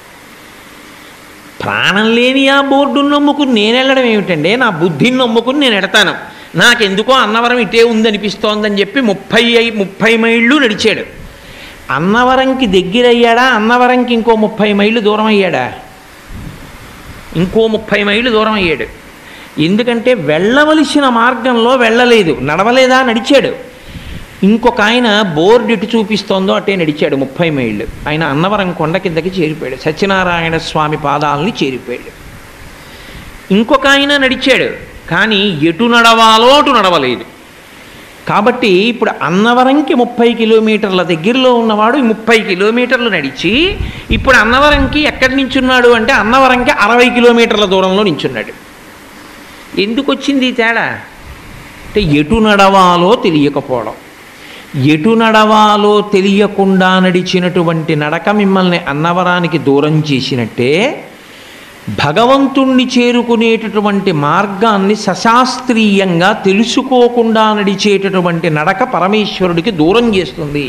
ప్రాణం లేని ఆ బోర్డును నమ్ముకుని నేను వెళ్ళడం ఏమిటండి? నా బుద్ధిని నమ్ముకుని నేను ఎడతాను. నాకెందుకో అన్నవరం ఇటే ఉందనిపిస్తోందని చెప్పి 30 మైళ్ళు నడిచాడు. అన్నవరంకి దగ్గర అయ్యాడా? అన్నవరంకి ఇంకో 30 మైళ్ళు దూరం అయ్యాడా? ఇంకో 30 మైళ్ళు దూరం అయ్యాడు. ఎందుకంటే వెళ్ళవలసిన మార్గంలో వెళ్ళలేదు, నడవలేదా? నడిచాడు. ఇంకొక ఆయన బోర్డు ఎటు చూపిస్తోందో అటే నడిచాడు 30 మైళ్ళు. ఆయన అన్నవరం కొండ కిందకి చేరిపోయాడు, సత్యనారాయణ స్వామి పాదాలని చేరిపోయాడు. ఇంకొక ఆయన నడిచాడు, కానీ ఎటు నడవాలో అటు నడవలేదు. కాబట్టి ఇప్పుడు అన్నవరంకి 30 కిలోమీటర్ల దగ్గరలో ఉన్నవాడు 30 కిలోమీటర్లు నడిచి ఇప్పుడు అన్నవరంకి ఎక్కడి నించున్నాడు అంటే అన్నవరంకి 60 కిలోమీటర్ల దూరంలో నించున్నాడు. ఎందుకు వచ్చింది ఈ తేడా అంటే ఎటు నడవాలో తెలియకపోవడం. ఎటు నడవాలో తెలియకుండా నడిచినటువంటి నడక మిమ్మల్ని అన్నవరానికి దూరం చేసినట్టే, భగవంతుణ్ణి చేరుకునేటటువంటి మార్గాన్ని సశాస్త్రీయంగా తెలుసుకోకుండా నడిచేటటువంటి నడక పరమేశ్వరుడికి దూరం చేస్తుంది.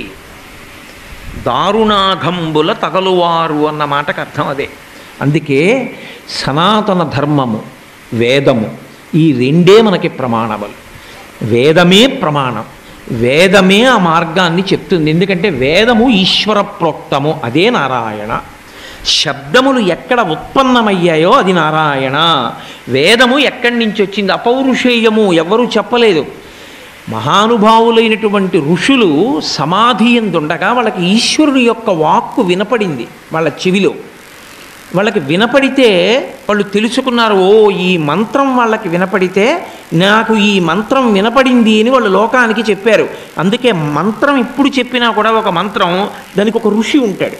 దారుణాఘంబుల తగలువారు అన్న మాటకు అర్థం అదే. అందుకే సనాతన ధర్మము వేదము. ఈ రెండే మనకి ప్రమాణములు. వేదమే ప్రమాణం, వేదమే ఆ మార్గాన్ని చెప్తుంది. ఎందుకంటే వేదము ఈశ్వర ప్రోక్తము, అదే నారాయణ. శబ్దములు ఎక్కడ ఉత్పన్నమయ్యాయో అది నారాయణ. వేదము ఎక్కడి నుంచి వచ్చింది? అపౌరుషేయము, ఎవరూ చెప్పలేదు. మహానుభావులైనటువంటి ఋషులు సమాధి ఎందుండగా వాళ్ళకి ఈశ్వరుని యొక్క వాక్కు వినపడింది వాళ్ళ చెవిలో. వాళ్ళకి వినపడితే వాళ్ళు తెలుసుకున్నారు, ఓ ఈ మంత్రం వాళ్ళకి వినపడితే నాకు ఈ మంత్రం వినపడింది అని వాళ్ళు లోకానికి చెప్పారు. అందుకే మంత్రం ఎప్పుడు చెప్పినా కూడా ఒక మంత్రం దానికి ఒక ఋషి ఉంటాడు.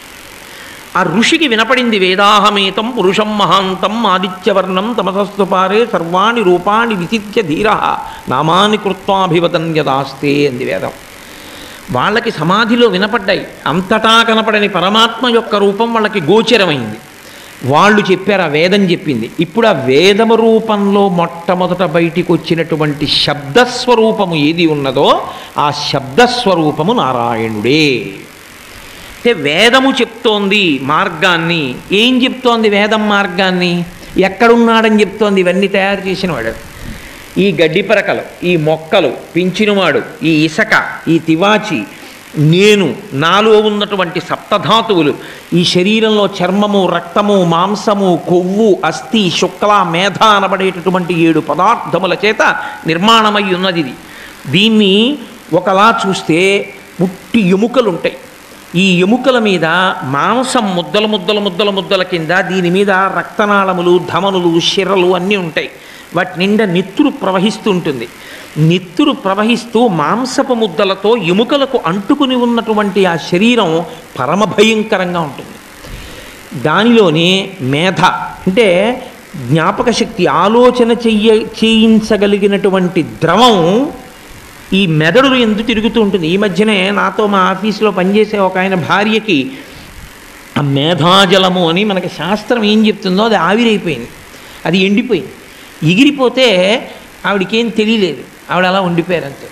ఆ ఋషికి వినపడింది, వేదాహమేతం పురుషం మహాంతం ఆదిత్యవర్ణం తమసస్తుపారే సర్వాణి రూపాణి విచిత్య ధీర నామాని కృత్వాభివదన్యదాస్తే అంది వేదం. వాళ్ళకి సమాధిలో వినపడ్డాయి. అంతటా కనపడని పరమాత్మ యొక్క రూపం వాళ్ళకి గోచరమైంది. వాళ్ళు చెప్పారు, ఆ వేదం చెప్పింది. ఇప్పుడు ఆ వేదము రూపంలో మొట్టమొదట బయటికి వచ్చినటువంటి శబ్దస్వరూపము ఏది ఉన్నదో ఆ శబ్దస్వరూపము నారాయణుడే. అంటే వేదము చెప్తోంది మార్గాన్ని. ఏం చెప్తోంది వేదం మార్గాన్ని? ఎక్కడున్నాడని చెప్తోంది. ఇవన్నీ తయారు చేసినవాడు. ఈ గడ్డి పరకలు, ఈ మొక్కలు పెంచినవాడు, ఈ ఇసక, ఈ తివాచి, నేను, నాలో ఉన్నటువంటి సప్తధాతువులు, ఈ శరీరంలో చర్మము, రక్తము, మాంసము, కొవ్వు, అస్థి, శుక్ల, మేధ అనబడేటటువంటి 7 పదార్థముల చేత నిర్మాణమై ఉన్నది ఇది. దీన్ని ఒకలా చూస్తే ముట్టి ఎముకలు ఉంటాయి. ఈ ఎముకల మీద మాంసం ముద్దల ముద్దల ముద్దల ముద్దల కింద, దీని మీద రక్తనాళములు, ధమనులు, శిరలు అన్నీ ఉంటాయి. వాటి నిండా నెత్తురు ప్రవహిస్తూ ఉంటుంది. నెత్తురు ప్రవహిస్తూ మాంసపు ముద్దలతో ఎముకలకు అంటుకుని ఉన్నటువంటి ఆ శరీరం పరమభయంకరంగా ఉంటుంది. దానిలోనే మేధ అంటే జ్ఞాపక శక్తి, ఆలోచన చేయించగలిగినటువంటి ద్రవం ఈ మెదడులు ఎందుకు తిరుగుతూ ఉంటుంది. ఈ మధ్యనే నాతో మా ఆఫీసులో పనిచేసే ఒక ఆయన భార్యకి ఆ మేధాజలము అని మనకి శాస్త్రం ఏం చెప్తుందో అది ఆవిరైపోయింది, అది ఎండిపోయింది. ఎగిరిపోతే ఆవిడకేం తెలియలేదు, ఆవిడ అలా ఉండిపోయారు అంతే.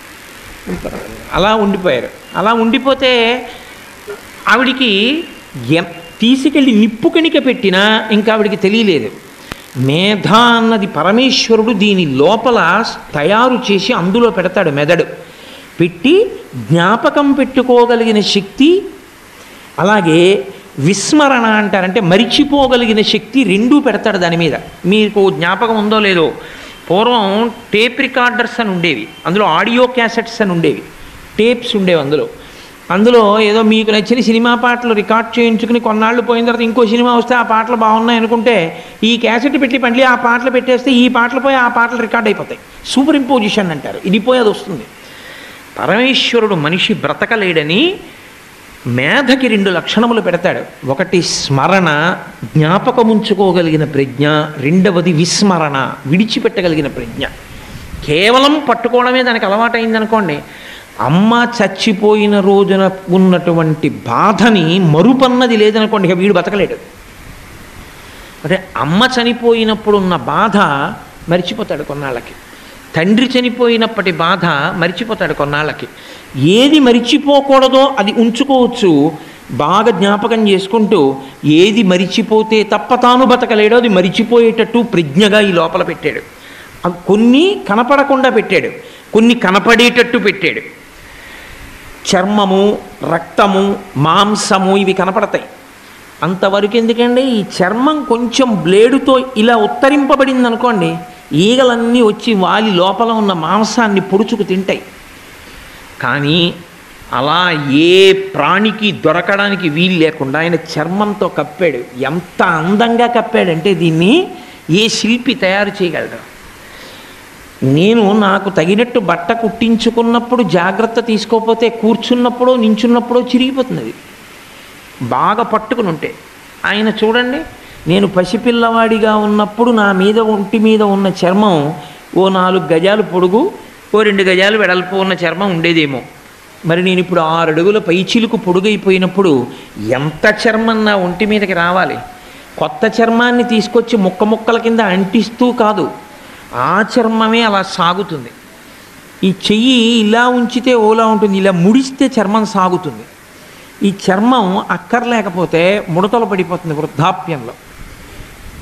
అలా ఉండిపోయారు. అలా ఉండిపోతే ఆవిడికి తీసుకెళ్ళి నిప్పు కణిక పెట్టినా ఇంకా ఆవిడికి తెలియలేదు. మేధ అన్నది పరమేశ్వరుడు దీని లోపల తయారు చేసి అందులో పెడతాడు. మెదడు పెట్టి జ్ఞాపకం పెట్టుకోగలిగిన శక్తి, అలాగే విస్మరణ అంటారంటే మరిచిపోగలిగిన శక్తి, రెండూ పెడతాడు దాని మీద. మీకు జ్ఞాపకం ఉందో లేదో, పూర్వం టేప్ రికార్డర్స్ అని ఉండేవి, అందులో ఆడియో క్యాసెట్స్ అని ఉండేవి, టేప్స్ ఉండేవి. అందులో ఏదో మీకు నచ్చిన సినిమా పాటలు రికార్డ్ చేయించుకుని కొన్నాళ్ళు పోయిన తర్వాత ఇంకో సినిమా వస్తే ఆ పాటలు బాగున్నాయి అనుకుంటే ఈ క్యాసెట్ పెట్టి మళ్ళీ ఆ పాటలు పెట్టేస్తే ఈ పాటలు పోయి ఆ పాటలు రికార్డ్ అయిపోతాయి. సూపర్ ఇంపోజిషన్ అంటారు. ఇది పోయి అది వస్తుంది. పరమేశ్వరుడు మనిషి బ్రతకలేడని మేధకి 2 లక్షణములు పెడతాడు. ఒకటి స్మరణ, జ్ఞాపకముంచుకోగలిగిన ప్రజ్ఞ. రెండవది విస్మరణ, విడిచిపెట్టగలిగిన ప్రజ్ఞ. కేవలం పట్టుకోవడమే దానికి అలవాటైందనుకోండి, అమ్మ చచ్చిపోయిన రోజున ఉన్నటువంటి బాధని మరుపన్నది లేదనుకోండి, ఇక వీడు బతకలేడు. అంటే అమ్మ చనిపోయినప్పుడు ఉన్న బాధ మరిచిపోతాడు కొన్నాళ్ళకి, తండ్రి చనిపోయినప్పటి బాధ మరిచిపోతాడు కొన్నాళ్ళకి. ఏది మరిచిపోకూడదో అది ఉంచుకోవచ్చు, బాగా జ్ఞాపకం చేసుకుంటూ. ఏది మరిచిపోతే తప్ప తాను బతకలేడో అది మరిచిపోయేటట్టు ప్రజ్ఞగా ఈ లోపల పెట్టాడు. కొన్ని కనపడకుండా పెట్టాడు, కొన్ని కనపడేటట్టు పెట్టాడు. చర్మము, రక్తము, మాంసము ఇవి కనపడతాయి. అంతవరకు ఎందుకండి, ఈ చర్మం కొంచెం బ్లేడుతో ఇలా ఉత్తరింపబడింది అనుకోండి, ఈగలన్నీ వచ్చి వాలి లోపల ఉన్న మాంసాన్ని పొడుచుకు తింటాయి. కానీ అలా ఏ ప్రాణికి దొరకడానికి వీలు లేకుండా ఆయన చర్మంతో కప్పాడు. ఎంత అందంగా కప్పాడంటే దీన్ని ఏ శిల్పి తయారు చేయగలడు. నేను నాకు తగినట్టు బట్ట కుట్టించుకున్నప్పుడు జాగ్రత్త తీసుకోకపోతే కూర్చున్నప్పుడు నించున్నప్పుడు చిరిగిపోతుంది. అది బాగా పట్టుకుని ఉంటే. ఆయన చూడండి, నేను పసిపిల్లవాడిగా ఉన్నప్పుడు నా మీద ఒంటి మీద ఉన్న చర్మం ఓ 4 గజాలు పొడుగు, ఓ 2 గజాలు వెడల్పు ఉన్న చర్మం ఉండేదేమో. మరి నేను ఇప్పుడు 6 అడుగుల పైచిలుకు పొడుగైపోయినప్పుడు ఎంత చర్మం నా ఒంటి మీదకి రావాలి? కొత్త చర్మాన్ని తీసుకొచ్చి ముక్క ముక్కల కింద అంటిస్తూ కాదు, ఆ చర్మమే అలా సాగుతుంది. ఈ చెయ్యి ఇలా ఉంచితే ఓలా ఉంటుంది, ఇలా ముడిస్తే చర్మం సాగుతుంది. ఈ చర్మం అక్కర్లేకపోతే ముడతలు పడిపోతుంది వృద్ధాప్యంలో.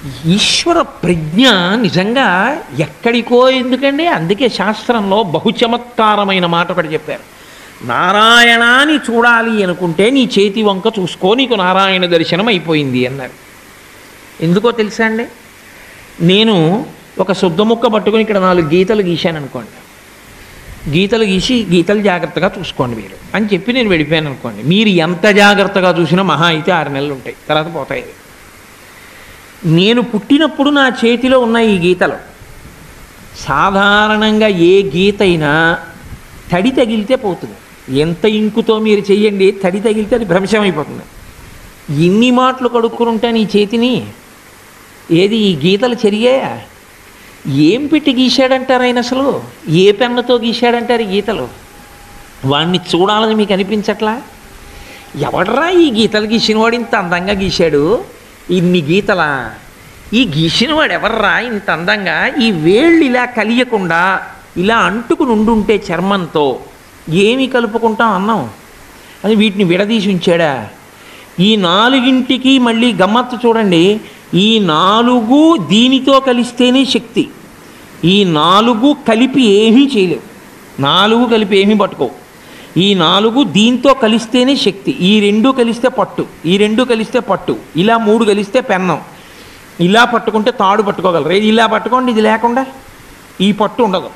ఈశ్వర ప్రజ్ఞ నిజంగా ఎక్కడికో ఎందుకండి. అందుకే శాస్త్రంలో బహుచమత్కారమైన మాట ఒకటి చెప్పారు. నారాయణాన్ని చూడాలి అనుకుంటే నీ చేతి వంక చూసుకో, నీకు నారాయణ దర్శనం అయిపోయింది అన్నారు. ఎందుకో తెలుసా అండి, నేను ఒక శుద్ధ ముక్క పట్టుకొని ఇక్కడ 4 గీతలు గీశాను అనుకోండి, గీతలు గీసి గీతలు జాగ్రత్తగా చూసుకోండి మీరు అని చెప్పి నేను వెళ్ళిపోయాను అనుకోండి, మీరు ఎంత జాగ్రత్తగా చూసినా మహా అయితే 6 నెలలు ఉంటాయి, తర్వాత పోతాయి. నేను పుట్టినప్పుడు నా చేతిలో ఉన్న ఈ గీతలు సాధారణంగా ఏ గీత అయినా తడి తగిలితే పోతుంది. ఎంత ఇంకుతో మీరు చెయ్యండి, తడి తగిలితే అది భ్రంశమైపోతుంది. ఎన్ని మాటలు కడుక్కుని ఉంటాను ఈ చేతిని, ఏది ఈ గీతలు చెరిగాయా? ఏం పెట్టి గీశాడంటారు ఆయన అసలు? ఏ పెన్నుతో గీశాడంటారు ఈ గీతలు? వాడిని చూడాలని మీకు అనిపించట్లా? ఎవడరా ఈ గీతలు గీసినవాడు ఇంత అందంగా గీశాడు? ఇన్ని గీతలా? ఈ గీసినవాడు ఎవర్రా ఇంత అందంగా? ఈ వేళ్ళు ఇలా కలియకుండా ఇలా అంటుకుని ఉండుంటే చర్మంతో ఏమి కలుపుకుంటాం అన్నాం, అది వీటిని విడదీసి ఉంచాడా? ఈ 4ంటికి మళ్ళీ గమ్మత్తు చూడండి. ఈ 4 దీనితో కలిస్తేనే శక్తి. ఈ 4 కలిపి ఏమీ చేయలేవు, 4 కలిపి ఏమీ పట్టుకోవు. ఈ 4 దీంతో కలిస్తేనే శక్తి. ఈ 2 కలిస్తే పట్టు, ఈ 2 కలిస్తే పట్టు, ఇలా 3 కలిస్తే పెన్నం. ఇలా పట్టుకుంటే తాడు పట్టుకోగలరు, ఇలా పట్టుకోండి, ఇది లేకుండా ఈ పట్టు ఉండదు.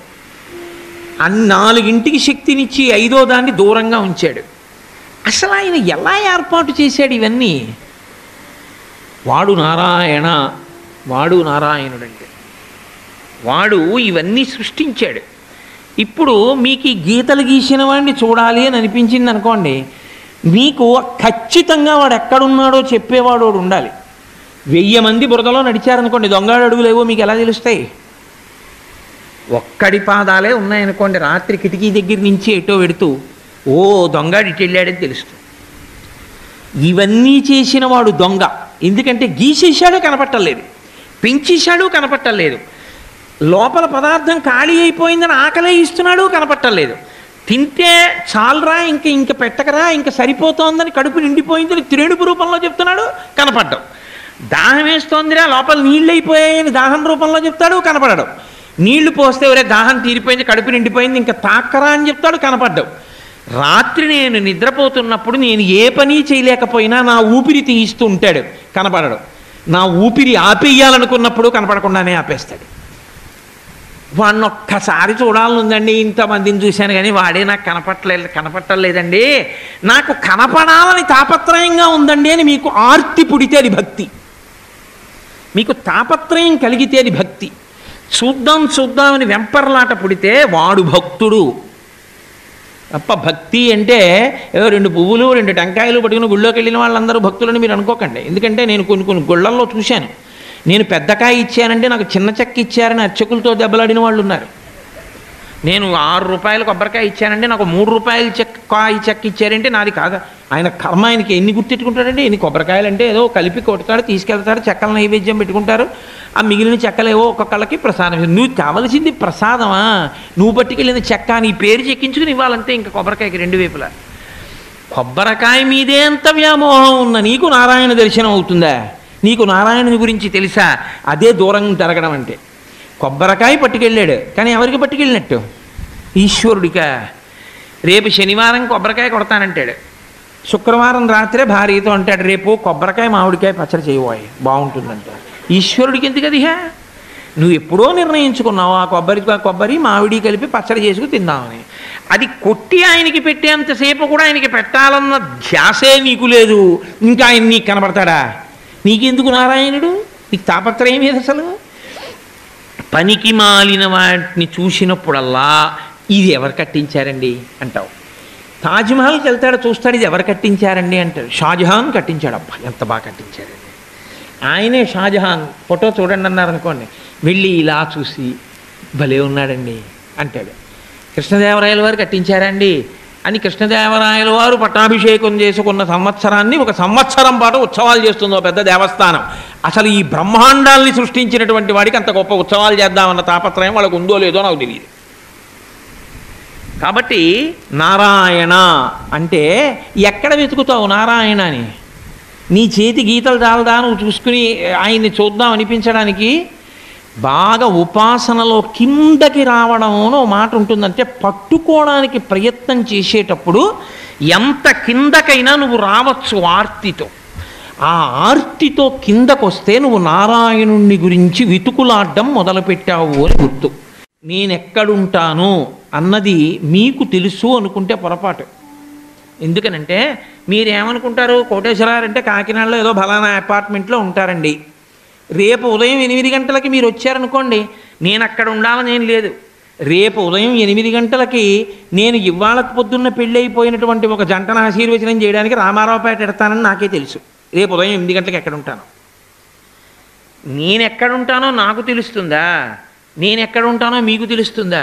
4ంటికి శక్తినిచ్చి 5వ దాన్ని దూరంగా ఉంచాడు. అసలు ఆయన ఎలా ఏర్పాటు చేశాడు ఇవన్నీ? వాడు నారాయణ, వాడు నారాయణుడంటే వాడు ఇవన్నీ సృష్టించాడు. ఇప్పుడు మీకు ఈ గీతలు గీసిన వాడిని చూడాలి అని అనిపించింది అనుకోండి, మీకు ఖచ్చితంగా వాడు ఎక్కడున్నాడో చెప్పేవాడు వాడు ఉండాలి. 1000 మంది బురదలో నడిచారనుకోండి, దొంగడు అడుగులేవో మీకు ఎలా తెలుస్తాయి? ఒక్కడి పాదాలే ఉన్నాయనుకోండి, రాత్రి కిటికీ దగ్గర నుంచి ఎటో పెడుతూ ఓ దొంగడు ఇటు వెళ్ళాడని తెలుస్తుంది. ఇవన్నీ చేసిన వాడు దొంగ. ఎందుకంటే గీసేశాడు కనపట్టలేదు, పెంచేశాడు కనపట్టలేదు, లోపల పదార్థం ఖాళీ అయిపోయిందని ఆకలే ఇస్తున్నాడు కనపట్టలేదు, తింటే చాలరా ఇంక పెట్టకరా ఇంక సరిపోతోందని కడుపు నిండిపోయిందని త్రేణుపు రూపంలో చెప్తున్నాడు, కనపడ్డం. దాహం వేస్తోందిరా లోపల నీళ్ళు అయిపోయాయని దాహం రూపంలో చెప్తాడు, కనపడడం. నీళ్లు పోస్తే ఒరే దాహం తీరిపోయింది, కడుపు నిండిపోయింది, ఇంకా తాక్కరా అని చెప్తాడు, కనపడ్డం. రాత్రి నేను నిద్రపోతున్నప్పుడు నేను ఏ పని చేయలేకపోయినా నా ఊపిరి తీయిస్తూ ఉంటాడు, కనపడడం. నా ఊపిరి ఆపేయాలనుకున్నప్పుడు కనపడకుండానే ఆపేస్తాడు. వాడిని ఒక్కసారి చూడాలనుందండి, ఇంతమందిని చూశాను కానీ వాడే నాకు కనపట్టలేదండి, నాకు కనపడాలని తాపత్రయంగా ఉందండి అని మీకు ఆర్తి పుడితే అది భక్తి. మీకు తాపత్రయం కలిగితే అది భక్తి. చూద్దామని వెంపర్లాట పుడితే వాడు భక్తుడు. తప్ప భక్తి అంటే ఏదో 2 పువ్వులు 2 టెంకాయలు పట్టుకుని గుళ్ళోకి వెళ్ళిన వాళ్ళందరూ భక్తులని మీరు అనుకోకండి. ఎందుకంటే నేను కొన్ని గుళ్ళల్లో చూశాను, నేను పెద్దకాయ ఇచ్చానంటే నాకు చిన్న చెక్క ఇచ్చారని అర్చకులతో దెబ్బలాడిన వాళ్ళు ఉన్నారు. నేను 6 రూపాయలు కొబ్బరికాయ ఇచ్చానంటే నాకు 3 రూపాయలు చెక్క ఇచ్చారంటే నాది కాదా? ఆయన కర్మ, ఆయనకి ఎన్ని గుర్తెట్టుకుంటాడంటే, ఎన్ని కొబ్బరికాయలు అంటే ఏదో కలిపి కొడతాడు, తీసుకెళ్తాడు, చెక్కల నైవేద్యం పెట్టుకుంటారు, ఆ మిగిలిన చెక్కలేవో ఒక్కొక్కళ్ళకి ప్రసాదం. నువ్వు కావలసింది ప్రసాదమా? నువ్వు పట్టుకెళ్ళిన చెక్క నీ పేరు చెక్కించుకుని ఇవ్వాలంటే ఇంకా కొబ్బరికాయకి 2 వైపులా. కొబ్బరికాయ మీదే అంత వ్యామోహం ఉన్న నీకు నారాయణ దర్శనం అవుతుందా? నీకు నారాయణుని గురించి తెలుసా? అదే దూరం జరగడం అంటే. కొబ్బరికాయ పట్టుకెళ్ళాడు కానీ ఎవరికి పట్టుకెళ్ళినట్టు? ఈశ్వరుడికా? రేపు శనివారం కొబ్బరికాయ కొడతానంటాడు, శుక్రవారం రాత్రే భార్యతో అంటాడు రేపు కొబ్బరికాయ మామిడికాయ పచ్చడి చేయబోయి బాగుంటుందంటాడు. ఈశ్వరుడికి ఎందుకు అది? నువ్వు ఎప్పుడో నిర్ణయించుకున్నావు ఆ కొబ్బరి మామిడి కలిపి పచ్చడి చేసుకుని తిందామని. అది కొట్టి ఆయనకి పెట్టేంతసేపు కూడా ఆయనకి పెట్టాలన్న ధ్యాసే నీకు లేదు, ఇంకా ఆయన నీకు కనబడతాడా? నీకెందుకు నారాయణుడు? నీకు తాపత్రయం ఏది అసలు? పనికి మాలిన వాటిని చూసినప్పుడల్లా ఇది ఎవరు కట్టించారండి అంటావు. తాజ్మహల్కి వెళ్తాడు, చూస్తాడు, ఇది ఎవరు కట్టించారండి అంటాడు. షాజహాన్ కట్టించాడు. అబ్బా ఎంత బాగా కట్టించారండి, ఆయనే షాజహాన్, ఫోటో చూడండి అన్నారు అనుకోండి, వెళ్ళి ఇలా చూసి భలే ఉన్నాడండి అంటాడు. కృష్ణదేవరాయల వారు కట్టించారండి అని కృష్ణదేవరాయల వారు పట్టాభిషేకం చేసుకున్న సంవత్సరాన్ని 1 సంవత్సరం పాటు ఉత్సవాలు చేస్తుందో పెద్ద దేవస్థానం. అసలు ఈ బ్రహ్మాండాల్ని సృష్టించినటువంటి వాడికి అంత గొప్ప ఉత్సవాలు చేద్దామన్న తాపత్రయం వాళ్ళకు ఉందో లేదో నాకు తెలియదు. కాబట్టి నారాయణ అంటే ఎక్కడ వెతుకుతావు నారాయణ అని? నీ చేతి గీతలు చాలదా నువ్వు చూసుకుని ఆయన్ని చూద్దాం అనిపించడానికి? బాగా ఉపాసనలో కిందకి రావడం అని మాట ఉంటుందంటే పట్టుకోవడానికి ప్రయత్నం చేసేటప్పుడు ఎంత కిందకైనా నువ్వు రావచ్చు ఆర్తితో. ఆ ఆర్తితో కిందకొస్తే నువ్వు నారాయణుణ్ణి గురించి వెతుకులాడ్డం మొదలుపెట్టావు అని గుర్తు. నేనెక్కడుంటాను అన్నది మీకు తెలుసు అనుకుంటే పొరపాటు. ఎందుకనంటే మీరేమనుకుంటారు, కోటేశ్వరారంటే కాకినాడలో ఏదో ఫలానా అపార్ట్మెంట్లో ఉంటారండి. రేపు ఉదయం 8 గంటలకి మీరు వచ్చారనుకోండి, నేను అక్కడ ఉండాలని ఏం లేదు. రేపు ఉదయం 8 గంటలకి నేను ఇవాళ పొద్దున్న పెళ్ళి అయిపోయినటువంటి ఒక జంటను ఆశీర్వచనం చేయడానికి రామారావుపేట ఎడతానని నాకే తెలుసు. రేపు ఉదయం 8 గంటలకు ఎక్కడ ఉంటాను? నేను ఎక్కడుంటానో నాకు తెలుస్తుందా? నేను ఎక్కడ ఉంటానో మీకు తెలుస్తుందా?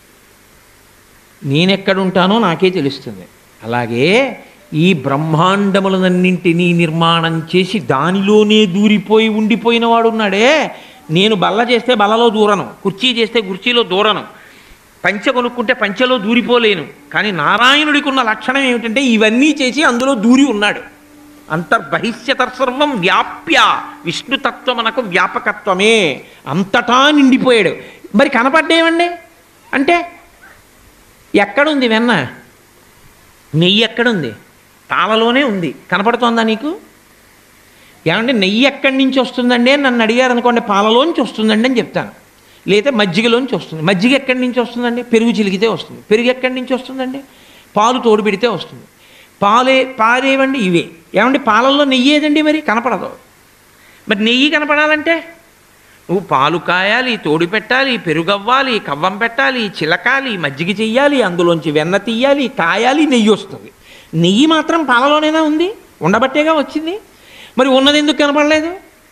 నేనెక్కడుంటానో నాకే తెలుస్తుంది. అలాగే ఈ బ్రహ్మాండములన్నింటినీ నిర్మాణం చేసి దానిలోనే దూరిపోయి ఉండిపోయిన వాడు ఉన్నాడే. నేను బల్ల చేస్తే బల్లలో దూరను, కుర్చీ చేస్తే కుర్చీలో దూరను, పంచె కొనుక్కుంటే పంచెలో దూరిపోలేను. కానీ నారాయణుడికి ఉన్న లక్షణం ఏమిటంటే ఇవన్నీ చేసి అందులో దూరి ఉన్నాడు. అంతర్బహిష్యతర్సర్వం వ్యాప్య విష్ణుతత్వమనకు వ్యాపకత్వమే. అంతటా నిండిపోయాడు. మరి కనపడ్డేమండి అంటే ఎక్కడుంది వెన్న? నెయ్యి ఎక్కడుంది? పాలలోనే ఉంది. కనపడుతోందా నీకు? ఏమంటే నెయ్యి ఎక్కడి నుంచి వస్తుందండి అని నన్ను అడిగారు అనుకోండి, పాలలోంచి వస్తుందండి అని చెప్తాను. లేదా మజ్జిగలోంచి వస్తుంది. మజ్జిగ ఎక్కడి నుంచి వస్తుందండి? పెరుగు చిలికితే వస్తుంది. పెరుగు ఎక్కడి నుంచి వస్తుందండి? పాలు తోడు పెడితే వస్తుంది. పాలేవండి ఇవే. ఏమండి పాలల్లో నెయ్యి ఏదండి? మరి కనపడదు. మరి నెయ్యి కనపడాలంటే నువ్వు పాలు కాయాలి, తోడు పెట్టాలి, పెరుగవ్వాలి, కవ్వం పెట్టాలి, చిలకాలి, మజ్జిగ చెయ్యాలి, అందులోంచి వెన్న తీయాలి, కాయాలి, నెయ్యి వస్తుంది. నెయ్యి మాత్రం పాలలోనైనా ఉంది, ఉండబట్టేగా వచ్చింది. మరి ఉన్నది ఎందుకు కనపడలేదు?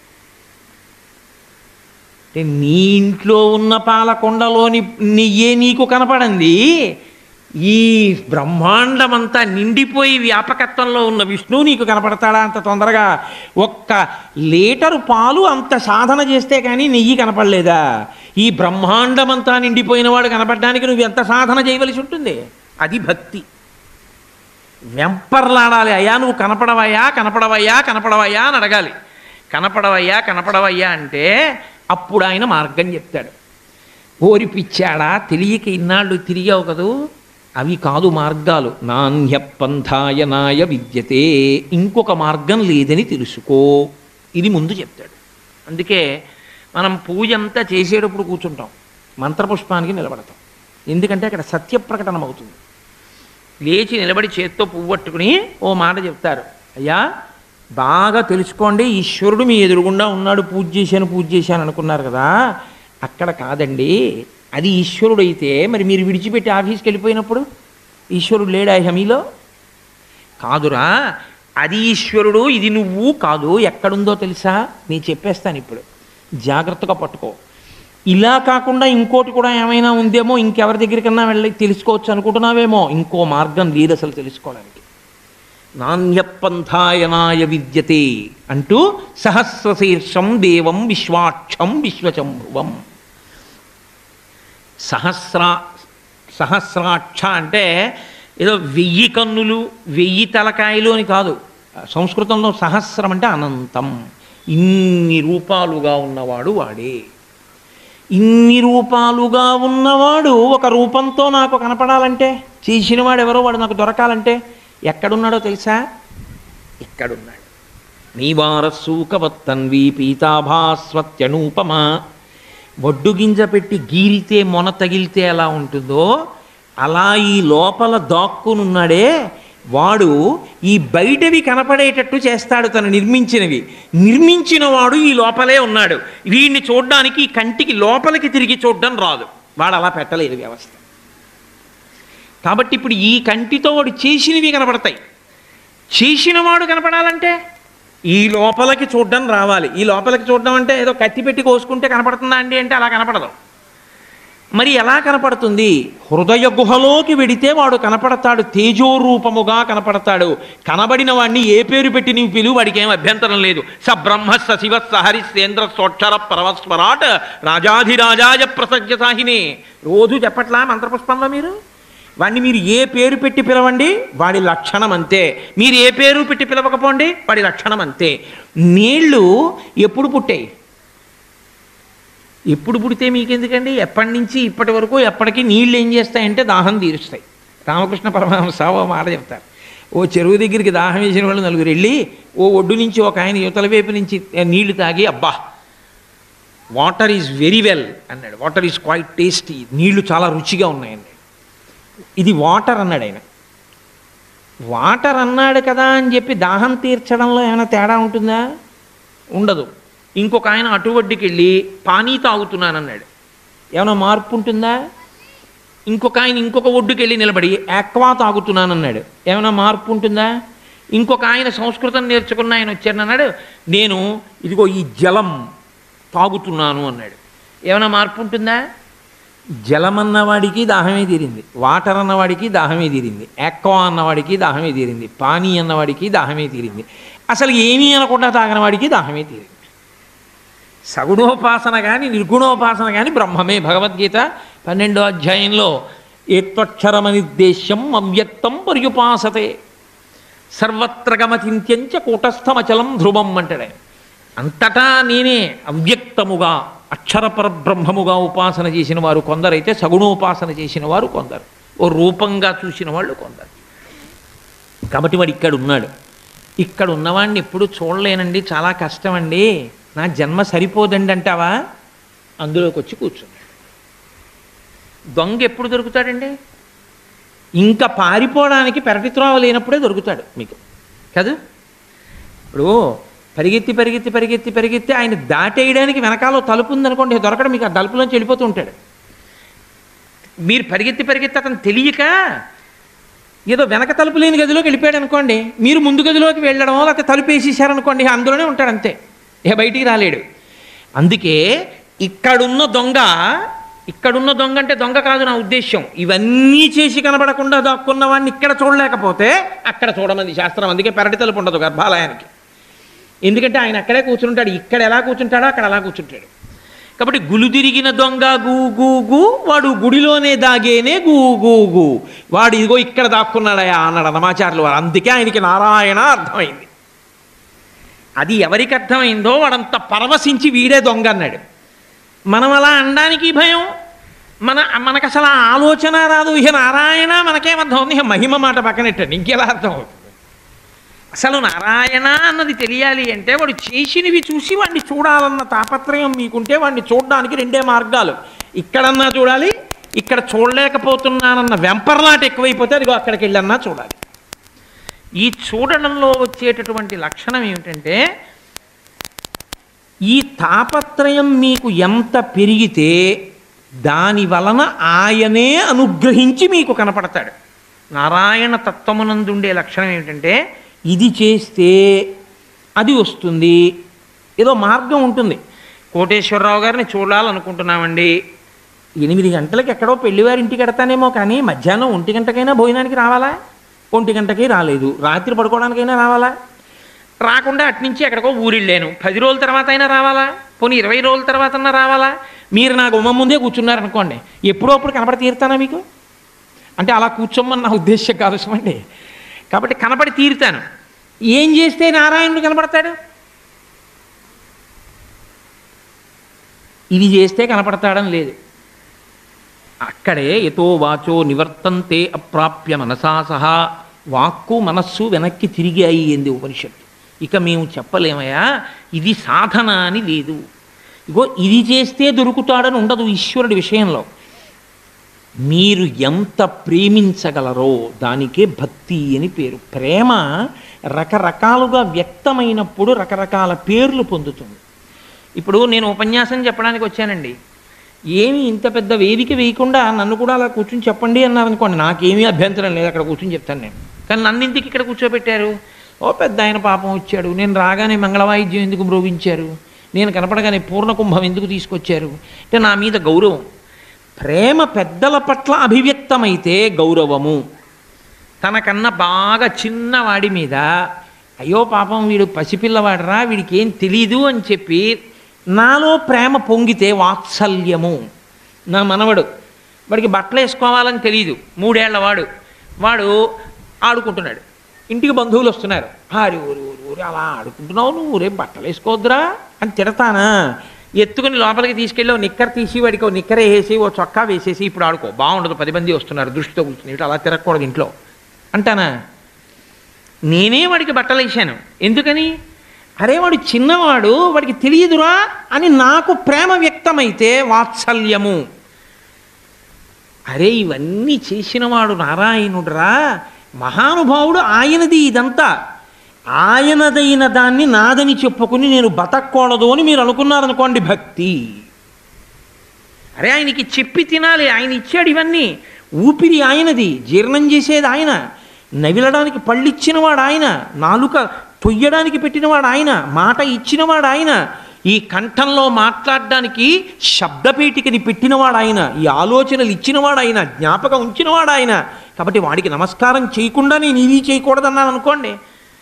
అంటే నీ ఇంట్లో ఉన్న పాలకొండలోని నెయ్యే నీకు కనపడంది. ఈ బ్రహ్మాండమంతా నిండిపోయి వ్యాపకత్వంలో ఉన్న విష్ణువు నీకు కనపడతాడా అంత తొందరగా? 1 లీటరు పాలు అంత సాధన చేస్తే కానీ నెయ్యి కనపడలేదా? ఈ బ్రహ్మాండమంతా నిండిపోయిన వాడు కనపడడానికి నువ్వు ఎంత సాధన చేయవలసి ఉంటుంది? అది భక్తి. వెంపర్లాడాలి. అయ్యా నువ్వు కనపడవయ్యా, కనపడవయ్యా, కనపడవయ్యా అని అడగాలి. కనపడవయ్యా, కనపడవయ్యా అంటే అప్పుడు ఆయన మార్గం చెప్తాడు. ఓరి పిచ్చాడా, తెలియక ఇన్నాళ్ళు తిరిగావు కదూ, అవి కాదు మార్గాలు. నాణ్యపంథాయనాయ విద్యతే, ఇంకొక మార్గం లేదని తెలుసుకో, ఇది ముందు చెప్తాడు. అందుకే మనం పూజ అంతా చేసేటప్పుడు కూర్చుంటాం, మంత్రపుష్పానికి నిలబడతాం. ఎందుకంటే అక్కడ సత్యప్రకటన అవుతుంది. లేచి నిలబడి చేత్తో పువ్వు పట్టుకుని ఓ మాట చెప్తారు. అయ్యా బాగా తెలుసుకోండి, ఈశ్వరుడు మీ ఎదురుగుండా ఉన్నాడు, పూజ చేశాను అనుకున్నారు కదా, అక్కడ కాదండి. అది ఈశ్వరుడు అయితే మరి మీరు విడిచిపెట్టి ఆఫీస్కి వెళ్ళిపోయినప్పుడు ఈశ్వరుడు లేడా మీలో? కాదురా, అది ఈశ్వరుడు, ఇది నువ్వు కాదు. ఎక్కడుందో తెలుసా? నేను చెప్పేస్తాను ఇప్పుడు, జాగ్రత్తగా పట్టుకో. ఇలా కాకుండా ఇంకోటి కూడా ఏమైనా ఉందేమో, ఇంకెవరి దగ్గరికన్నా వెళ్ళి తెలుసుకోవచ్చు అనుకుంటున్నావేమో. ఇంకో మార్గం లేదు అసలు తెలుసుకోవడానికి. నాణ్యపంథాయనాయ విద్యతే అంటూ సహస్రశీర్షం దేవం విశ్వాక్షం విశ్వచంభువం. సహస్రాక్ష అంటే ఏదో 1000 కన్నులు 1000 తలకాయలు అని కాదు. సంస్కృతంలో సహస్రం అంటే అనంతం. ఇన్ని రూపాలుగా ఉన్నవాడు వాడే. ఇన్ని రూపాలుగా ఉన్నవాడు ఒక రూపంతో నాకు కనపడాలంటే, చేసినవాడు ఎవరో వాడు నాకు దొరకాలంటే ఎక్కడున్నాడో తెలుసా? ఇక్కడున్నాడు. నీవారసూకవత్తన్వి పీతాభాస్వత్యనూపమా. వడ్డు గింజ పెట్టి గీరితే మొన తగిలితే ఎలా ఉంటుందో అలా ఈ లోపల దాక్కునున్నాడే వాడు ఈ బయటవి కనపడేటట్టు చేస్తాడు. తను నిర్మించిన వాడు ఈ లోపలే ఉన్నాడు. వీడిని చూడడానికి ఈ కంటికి లోపలికి తిరిగి చూడడం రాదు. వాడు అలా పెట్టలేదు వ్యవస్థ. కాబట్టి ఇప్పుడు ఈ కంటితో వాడు చేసినవి కనపడతాయి. చేసినవాడు కనపడాలంటే ఈ లోపలికి చూడడం రావాలి. ఈ లోపలికి చూడడం అంటే ఏదో కత్తి పెట్టి కోసుకుంటే కనపడుతుందా అండి అంటే అలా కనపడదు. మరి ఎలా కనపడుతుంది? హృదయ గుహలోకి వెడితే వాడు కనపడతాడు, తేజోరూపముగా కనపడతాడు. కనబడిన వాడిని ఏ పేరు పెట్టి నీవు పిలువు, వాడికి ఏం అభ్యంతరం లేదు. స బ్రహ్మ స శివ స హరిశ్చేంద్ర సోక్షర పరమస్వరాట్ రాజాధిరాజాయ ప్రసజ్య సాహినే. రోజు చెప్పట్లా మంత్రపుష్పంలో మీరు? వాడిని మీరు ఏ పేరు పెట్టి పిలవండి వాడి లక్షణం అంతే, మీరు ఏ పేరు పెట్టి పిలవకపోండి వాడి లక్షణం అంతే. నీళ్లు ఎప్పుడు పుట్టాయి? ఎప్పుడు పుడితే మీకెందుకండి? ఎప్పటి నుంచి ఇప్పటి వరకు ఎప్పటికీ నీళ్ళు ఏం చేస్తాయంటే దాహం తీరుస్తాయి. రామకృష్ణ పరమహంస ఓ మాట చెప్తారు. ఓ చెరువు దగ్గరికి దాహం వేసిన వాళ్ళు నలుగురు వెళ్ళి ఓ ఒడ్డు నుంచి ఒక ఆయన యువతల వైపు నుంచి నీళ్లు తాగి, అబ్బా వాటర్ ఈజ్ వెరీ వెల్ అన్నాడు, వాటర్ ఈజ్ క్వైట్ టేస్టీ, నీళ్లు చాలా రుచిగా ఉన్నాయండి. ఇది వాటర్ అన్నాడు ఆయన. వాటర్ అన్నాడు కదా అని చెప్పి దాహం తీర్చడంలో ఏమైనా తేడా ఉంటుందా? ఉండదు. ఇంకొక ఆయన అటువడ్డికి వెళ్ళి పానీ తాగుతున్నానన్నాడు, ఏమైనా మార్పు ఉంటుందా? ఇంకొక ఆయన ఇంకొక ఒడ్డుకి వెళ్ళి నిలబడి ఆక్వా తాగుతున్నానన్నాడు, ఏమైనా మార్పు ఉంటుందా? ఇంకొక ఆయన సంస్కృతం నేర్చుకున్న ఆయన వచ్చానన్నాడు, నేను ఇదిగో ఈ జలం తాగుతున్నాను అన్నాడు, ఏమైనా మార్పు ఉంటుందా? జలం అన్నవాడికి దాహమే తీరింది, వాటర్ అన్నవాడికి దాహమే తీరింది, ఆక్వా అన్నవాడికి దాహమే తీరింది, పానీ అన్నవాడికి దాహమే తీరింది, అసలు ఏమీ అనకుండా తాగిన వాడికి దాహమే తీరింది. సగుణోపాసన కానీ నిర్గుణోపాసన కానీ బ్రహ్మమే. భగవద్గీత 12వ అధ్యాయంలో ఏత్వక్షరమనిర్దేశ్యం అవ్యక్తం పర్యుపాసతే సర్వత్ర గమచింత్యంచ కూటస్థమచలం ధ్రువం అంటాడు. అంతటా నేనే అవ్యక్తముగా అక్షరపరబ్రహ్మముగా ఉపాసన చేసిన వారు కొందరైతే, సగుణోపాసన చేసిన వారు కొందరు, ఓ రూపంగా చూసిన వాళ్ళు కొందరు. కాబట్టి వాడు ఇక్కడ ఉన్నాడు. ఇక్కడ ఉన్నవాడిని ఎప్పుడు చూడలేనండి, చాలా కష్టం అండి, నా జన్మ సరిపోదండి అంటావా? అందులోకి వచ్చి కూర్చున్నాడు. దొంగ ఎప్పుడు దొరుకుతాడండి? ఇంకా పారిపోవడానికి పెరటి త్రోవ లేనప్పుడే దొరుకుతాడు మీకు కాదు. ఇప్పుడు పరిగెత్తి పరిగెత్తి పరిగెత్తి పరిగెత్తి ఆయన దాటేయడానికి వెనకాల తలుపు ఉందనుకోండి, దొరకడం మీకు ఆ తలుపులోంచి వెళ్ళిపోతూ ఉంటాడు. మీరు పరిగెత్తి పరిగెత్తి అతను తెలియక ఏదో వెనక తలుపు లేని గదిలోకి వెళ్ళిపోయాడు అనుకోండి, మీరు ముందు గదిలోకి వెళ్ళడమో లేకపోతే తలుపు వేసేసారనుకోండి, అందులోనే ఉంటాడు అంతే, ఏ బయటికి రాలేడు. అందుకే ఇక్కడున్న దొంగ అంటే దొంగ కాదు నా ఉద్దేశ్యం, ఇవన్నీ చేసి కనబడకుండా దాక్కున్న వాడిని ఇక్కడ చూడలేకపోతే అక్కడ చూడమంది శాస్త్రం. అందుకే పెరటి తలుపు ఉండదు గర్భాలయానికి, ఎందుకంటే ఆయన అక్కడే కూర్చుంటాడు. ఇక్కడ ఎలా కూర్చుంటాడో అక్కడ అలా కూర్చుంటాడు. కాబట్టి గులు తిరిగిన దొంగ గూ గూ గూ, వాడు గుడిలోనే దాగేనే గూ గూ గూ, వాడు ఇదిగో ఇక్కడ దాక్కున్నాడయా అన్నాడు అన్నమాచార్యులు వారు. అందుకే ఆయనకి నారాయణ అర్థమైంది. అది ఎవరికి అర్థమైందో వాడంత పరవశించి వీడే దొంగ అన్నాడు. మనం అలా అనడానికి భయం, మనకు అసలు ఆ ఆలోచన రాదు. ఇక నారాయణ మనకేమర్థం అవుతుంది, ఇక మహిమ మాట పక్కనెట్టండి, ఇంకెలా అర్థం అవుతుంది? అసలు నారాయణ అన్నది తెలియాలి అంటే వాడు చేసినవి చూసి వాడిని చూడాలన్న తాపత్రయం మీకుంటే వాడిని చూడడానికి రెండే మార్గాలు, ఇక్కడన్నా చూడాలి, ఇక్కడ చూడలేకపోతున్నానన్న వెంపర్లాట ఎక్కువైపోతే అదిగో అక్కడికి వెళ్ళన్నా చూడాలి. ఈ చూడడంలో వచ్చేటటువంటి లక్షణం ఏమిటంటే, ఈ తాపత్రయం మీకు ఎంత పెరిగితే దాని వలన ఆయనే అనుగ్రహించి మీకు కనపడతాడు. నారాయణ తత్వమునందుండే లక్షణం ఏమిటంటే, ఇది చేస్తే అది వస్తుంది, ఏదో మార్గం ఉంటుంది. కోటేశ్వరరావు గారిని చూడాలనుకుంటున్నామండి, 8 గంటలకు ఎక్కడో పెళ్లివారింటికి ఎడతానేమో, కానీ మధ్యాహ్నం 1 గంటకైనా భోజనానికి రావాలా? 1 గంటకి రాలేదు, రాత్రి పడుకోవడానికైనా రావాలా? రాకుండా అట్నుంచి ఎక్కడికో ఊరిళ్ళాను, 10 రోజుల తర్వాత అయినా రావాలా? పోనీ 20 రోజుల తర్వాత అన్నా రావాలా? మీరు నా గుమ్మం ముందే కూర్చున్నారనుకోండి, ఎప్పుడో అప్పుడు కనపడి తీరుతానా మీకు? అంటే అలా కూర్చోమని నా ఉద్దేశం కాదు సుమండి. కాబట్టి కనపడి తీరుతాను. ఏం చేస్తే నారాయణుడు కనపడతాడు? ఇది చేస్తే కనపడతాడని లేదు. అక్కడే యతో వాచో నివర్తంతే అప్రాప్య మనసా సహా, వాక్కు మనస్సు వెనక్కి తిరిగి అయ్యింది ఉపనిషత్తు. ఇక మేము చెప్పలేమయ్యా ఇది సాధన అని లేదు. ఇగో ఇది చేస్తే దొరుకుతాడని ఉండదు ఈశ్వరుడి విషయంలో. మీరు ఎంత ప్రేమించగలరో దానికే భక్తి అని పేరు. ప్రేమ రకరకాలుగా వ్యక్తమైనప్పుడు రకరకాల పేర్లు పొందుతుంది. ఇప్పుడు నేను ఉపన్యాసం చెప్పడానికి వచ్చానండి, ఏమి ఇంత పెద్ద వేదిక వేయకుండా నన్ను కూడా అలా కూర్చుని చెప్పండి అన్నారనుకోండి, నాకేమీ అభ్యంతరం లేదు, అక్కడ కూర్చుని చెప్తాను నేను. కానీ నన్ను ఇంటికి ఇక్కడ కూర్చోబెట్టారు, ఓ పెద్ద ఆయన పాపం వచ్చాడు, నేను రాగానే మంగళవాయిద్యం ఎందుకు మ్రోగించారు, నేను కనపడగానే పూర్ణకుంభం ఎందుకు తీసుకొచ్చారు అంటే నా మీద గౌరవం. ప్రేమ పెద్దల పట్ల అభివ్యక్తమైతే గౌరవము. తనకన్నా బాగా చిన్నవాడి మీద అయ్యో పాపం వీడు పసిపిల్లవాడరా, వీడికి ఏం తెలీదు అని చెప్పి నాలో ప్రేమ పొంగితే వాత్సల్యము. నా మనవడు వాడికి బట్టలు వేసుకోవాలని తెలియదు, 3 ఏళ్ల వాడు ఆడుకుంటున్నాడు. ఇంటికి బంధువులు వస్తున్నారు. హారి ఊరు ఊరు ఊరు అలా ఆడుకుంటున్నావు, నువ్వు ఊరే బట్టలు వేసుకోవద్దురా అని తిడతానా? ఎత్తుకుని లోపలికి తీసుకెళ్ళి నిక్కర్ తీసి వాడికి నిక్కర వేసి చొక్కా వేసేసి ఇప్పుడు ఆడుకో, బాగుండదు, 10 మంది వస్తున్నారు దృష్టితో కూర్చుని, ఇటు అలా తిరగకూడదు ఇంట్లో అంటానా? నేనే వాడికి బట్టలు వేసాను. ఎందుకని? అరే వాడు చిన్నవాడు, వాడికి తెలియదురా అని నాకు ప్రేమ వ్యక్తమైతే వాత్సల్యము. అరే ఇవన్నీ చేసినవాడు నారాయణుడురా, మహానుభావుడు, ఆయనది ఇదంతా, ఆయనదైన దాన్ని నాదని చెప్పుకుని నేను బతకూడదు అని మీరు అనుకున్నారనుకోండి భక్తి. అరే ఆయనకి చెప్పి తినాలి, ఆయన ఇచ్చాడు ఇవన్నీ, ఊపిరి ఆయనది, జీర్ణం చేసేది ఆయన, నవిలడానికి పళ్ళిచ్చినవాడు ఆయన, నాలుక తొయ్యడానికి పెట్టినవాడు ఆయన, మాట ఇచ్చినవాడు ఆయన, ఈ కంఠంలో మాట్లాడడానికి శబ్దపేటికని పెట్టినవాడు ఆయన, ఈ ఆలోచనలు ఇచ్చినవాడు ఆయన, జ్ఞాపకం ఉంచినవాడు ఆయన. కాబట్టి వాడికి నమస్కారం చేయకుండా నేను ఇది చేయకూడదన్నాను అనుకోండి.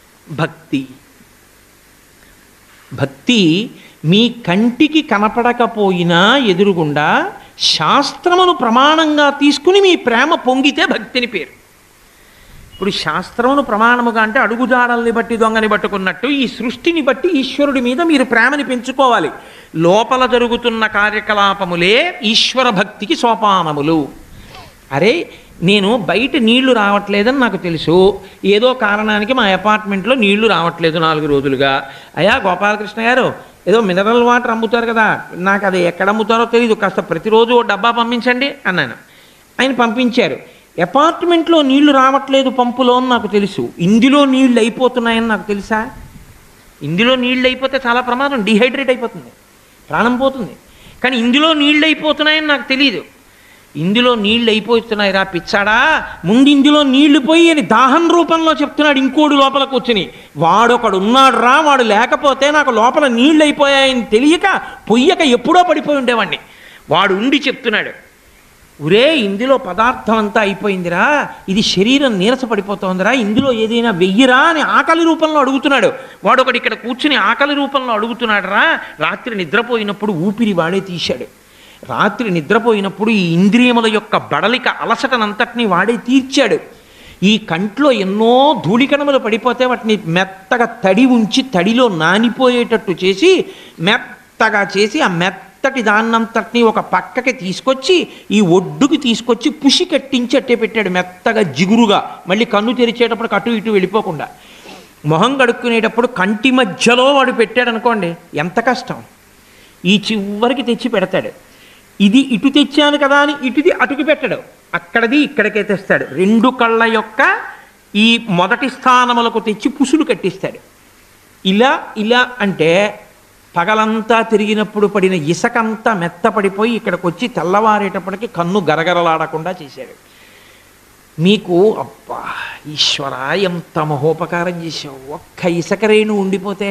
భక్తి మీ కంటికి కనపడకపోయినా ఎదురుగుండా శాస్త్రమును ప్రమాణంగా తీసుకుని మీ ప్రేమ పొంగితే భక్తిని పేరు. ఇప్పుడు శాస్త్రమును ప్రమాణముగా అంటే అడుగుజాడల్ని బట్టి దొంగని పట్టుకున్నట్టు ఈ సృష్టిని బట్టి ఈశ్వరుడి మీద మీరు ప్రేమని పెంచుకోవాలి. లోపల జరుగుతున్న కార్యకలాపములే ఈశ్వర భక్తికి సోపానములు. అరే నేను బయట నీళ్లు రావట్లేదని నాకు తెలుసు, ఏదో కారణానికి మా అపార్ట్మెంట్లో నీళ్లు రావట్లేదు 4 రోజులుగా. అయ్యా గోపాలకృష్ణ గారు, ఏదో మినరల్ వాటర్ అమ్ముతారు కదా, నాకు అది ఎక్కడ అమ్ముతారో తెలియదు, కాస్త ప్రతిరోజు డబ్బా పంపించండి అన్నాను. ఆయన పంపించారు. అపార్ట్మెంట్లో నీళ్లు రావట్లేదు పంపులో అని నాకు తెలుసు, ఇందులో నీళ్లు అయిపోతున్నాయని నాకు తెలుసా? ఇందులో నీళ్ళు అయిపోతే చాలా ప్రమాదం, డిహైడ్రేట్ అయిపోతుంది, ప్రాణం పోతుంది. కానీ ఇందులో నీళ్ళు అయిపోతున్నాయని నాకు తెలియదు. ఇందులో నీళ్ళు అయిపోతున్నాయి రా పిచ్చాడా, ముందు ఇందులో నీళ్లు పోయి అని దాహం రూపంలో చెప్తున్నాడు ఇంకోడు లోపలికి వచ్చి. వాడొకడు ఉన్నాడు రా, వాడు లేకపోతే నాకు లోపల నీళ్ళు అయిపోయాయని తెలియక పొయ్యక ఎప్పుడో పడిపోయి ఉండేవాడిని. వాడు ఉండి చెప్తున్నాడు, ఒరే ఇందులో పదార్థం అంతా అయిపోయిందిరా, ఇది శరీరం నీరసపడిపోతోందిరా, ఇందులో ఏదైనా వెయ్యిరా అని ఆకలి రూపంలో అడుగుతున్నాడు. వాడు ఒకటి ఇక్కడ కూర్చుని ఆకలి రూపంలో అడుగుతున్నాడు రా. రాత్రి నిద్రపోయినప్పుడు ఊపిరి వాడే తీశాడు. రాత్రి నిద్రపోయినప్పుడు ఈ ఇంద్రియముల యొక్క బడలిక అలసటనంతటినీ వాడే తీర్చాడు. ఈ కంట్లో ఎన్నో ధూళికణములు పడిపోతే వాటిని మెత్తగా తడి ఉంచి తడిలో నానిపోయేటట్టు చేసి మెత్తగా చేసి ఆ మెత్తటి దాన్నంతటినీ ఒక పక్కకి తీసుకొచ్చి ఈ ఒడ్డుకి తీసుకొచ్చి పుషి కట్టించి అట్టే పెట్టాడు, మెత్తగా జిగురుగా. మళ్ళీ కన్ను తెరిచేటప్పుడు అటు ఇటు వెళ్ళిపోకుండా. మొహం కడుక్కునేటప్పుడు కంటి మధ్యలో వాడు పెట్టాడు అనుకోండి, ఎంత కష్టం. ఈ చివరికి తెచ్చి పెడతాడు. ఇది ఇటు తెచ్చాను కదా అని ఇటుది అటుకి పెట్టడు, అక్కడది ఇక్కడికే తెస్తాడు. 2 కళ్ళ యొక్క ఈ మొదటి స్థానములకు తెచ్చి పుసులు కట్టిస్తాడు. ఇలా ఇలా అంటే పగలంతా తిరిగినప్పుడు పడిన ఇసకంతా మెత్తపడిపోయి ఇక్కడికి వచ్చి తెల్లవారేటప్పటికి కన్ను గరగరలాడకుండా చేశాడు. మీకు అబ్బా ఈశ్వర ఎంత మహోపకారం చేశావు, ఒక్క ఇసకరేణు ఉండిపోతే.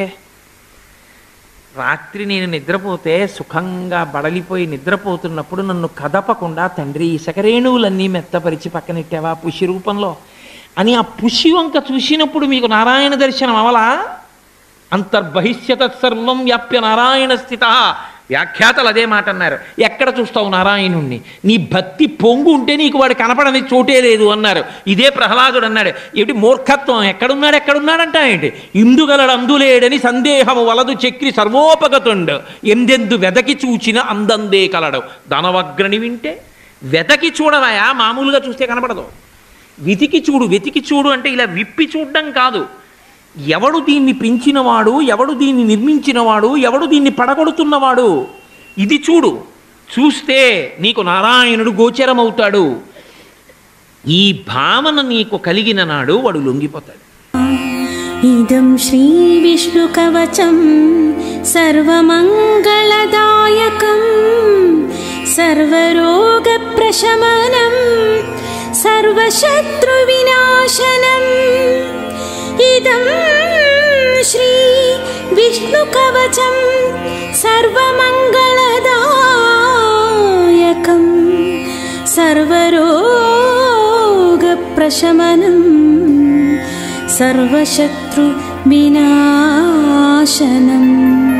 రాత్రి నేను నిద్రపోతే సుఖంగా బడలిపోయి నిద్రపోతున్నప్పుడు నన్ను కదపకుండా తండ్రి ఇసకరేణువులన్నీ మెత్తపరిచి పక్కనెట్టావా పుషి రూపంలో అని ఆ పుషి వంక చూసినప్పుడు మీకు నారాయణ దర్శనం అవలా? అంతర్బహిష్యత సర్వం వ్యాప్య నారాయణ స్థిత. వ్యాఖ్యాతలు అదే మాట అన్నారు. ఎక్కడ చూస్తావు నారాయణుణ్ణి, నీ భక్తి పొంగు ఉంటే నీకు వాడు కనపడని చోటే లేదు అన్నారు. ఇదే ప్రహ్లాదుడు అన్నాడు, ఏమిటి మూర్ఖత్వం, ఎక్కడున్నాడంట ఏంటి, ఇందుగలడు అందులేడని సందేహము వలదు చక్రి సర్వోపగతుండు ఎందెందు వెదకి చూచిన అందందే కలడు. దానవగ్రని వింటే వెదకి చూడవయా, మామూలుగా చూస్తే కనపడదు. వెతికి చూడు అంటే ఇలా విప్పి చూడడం కాదు. ఎవడు దీన్ని పెంచినవాడు, ఎవడు దీన్ని నిర్మించినవాడు, ఎవడు దీన్ని పడగొడుతున్నవాడు, ఇది చూస్తే నీకు నారాయణుడు గోచరమవుతాడు. ఈ భావన నీకు కలిగిన నాడు వాడు లొంగిపోతాడు. ఇదం శ్రీ విష్ణు కవచం సర్వమంగళదాయకం సర్వరోగ ప్రశమనం సర్వశత్రు వినాశనం. ఇదం శ్రీ విష్ణు కవచం సర్వమంగళదాయకం సర్వరోగ ప్రశమనం సర్వశత్రు వినాశనం.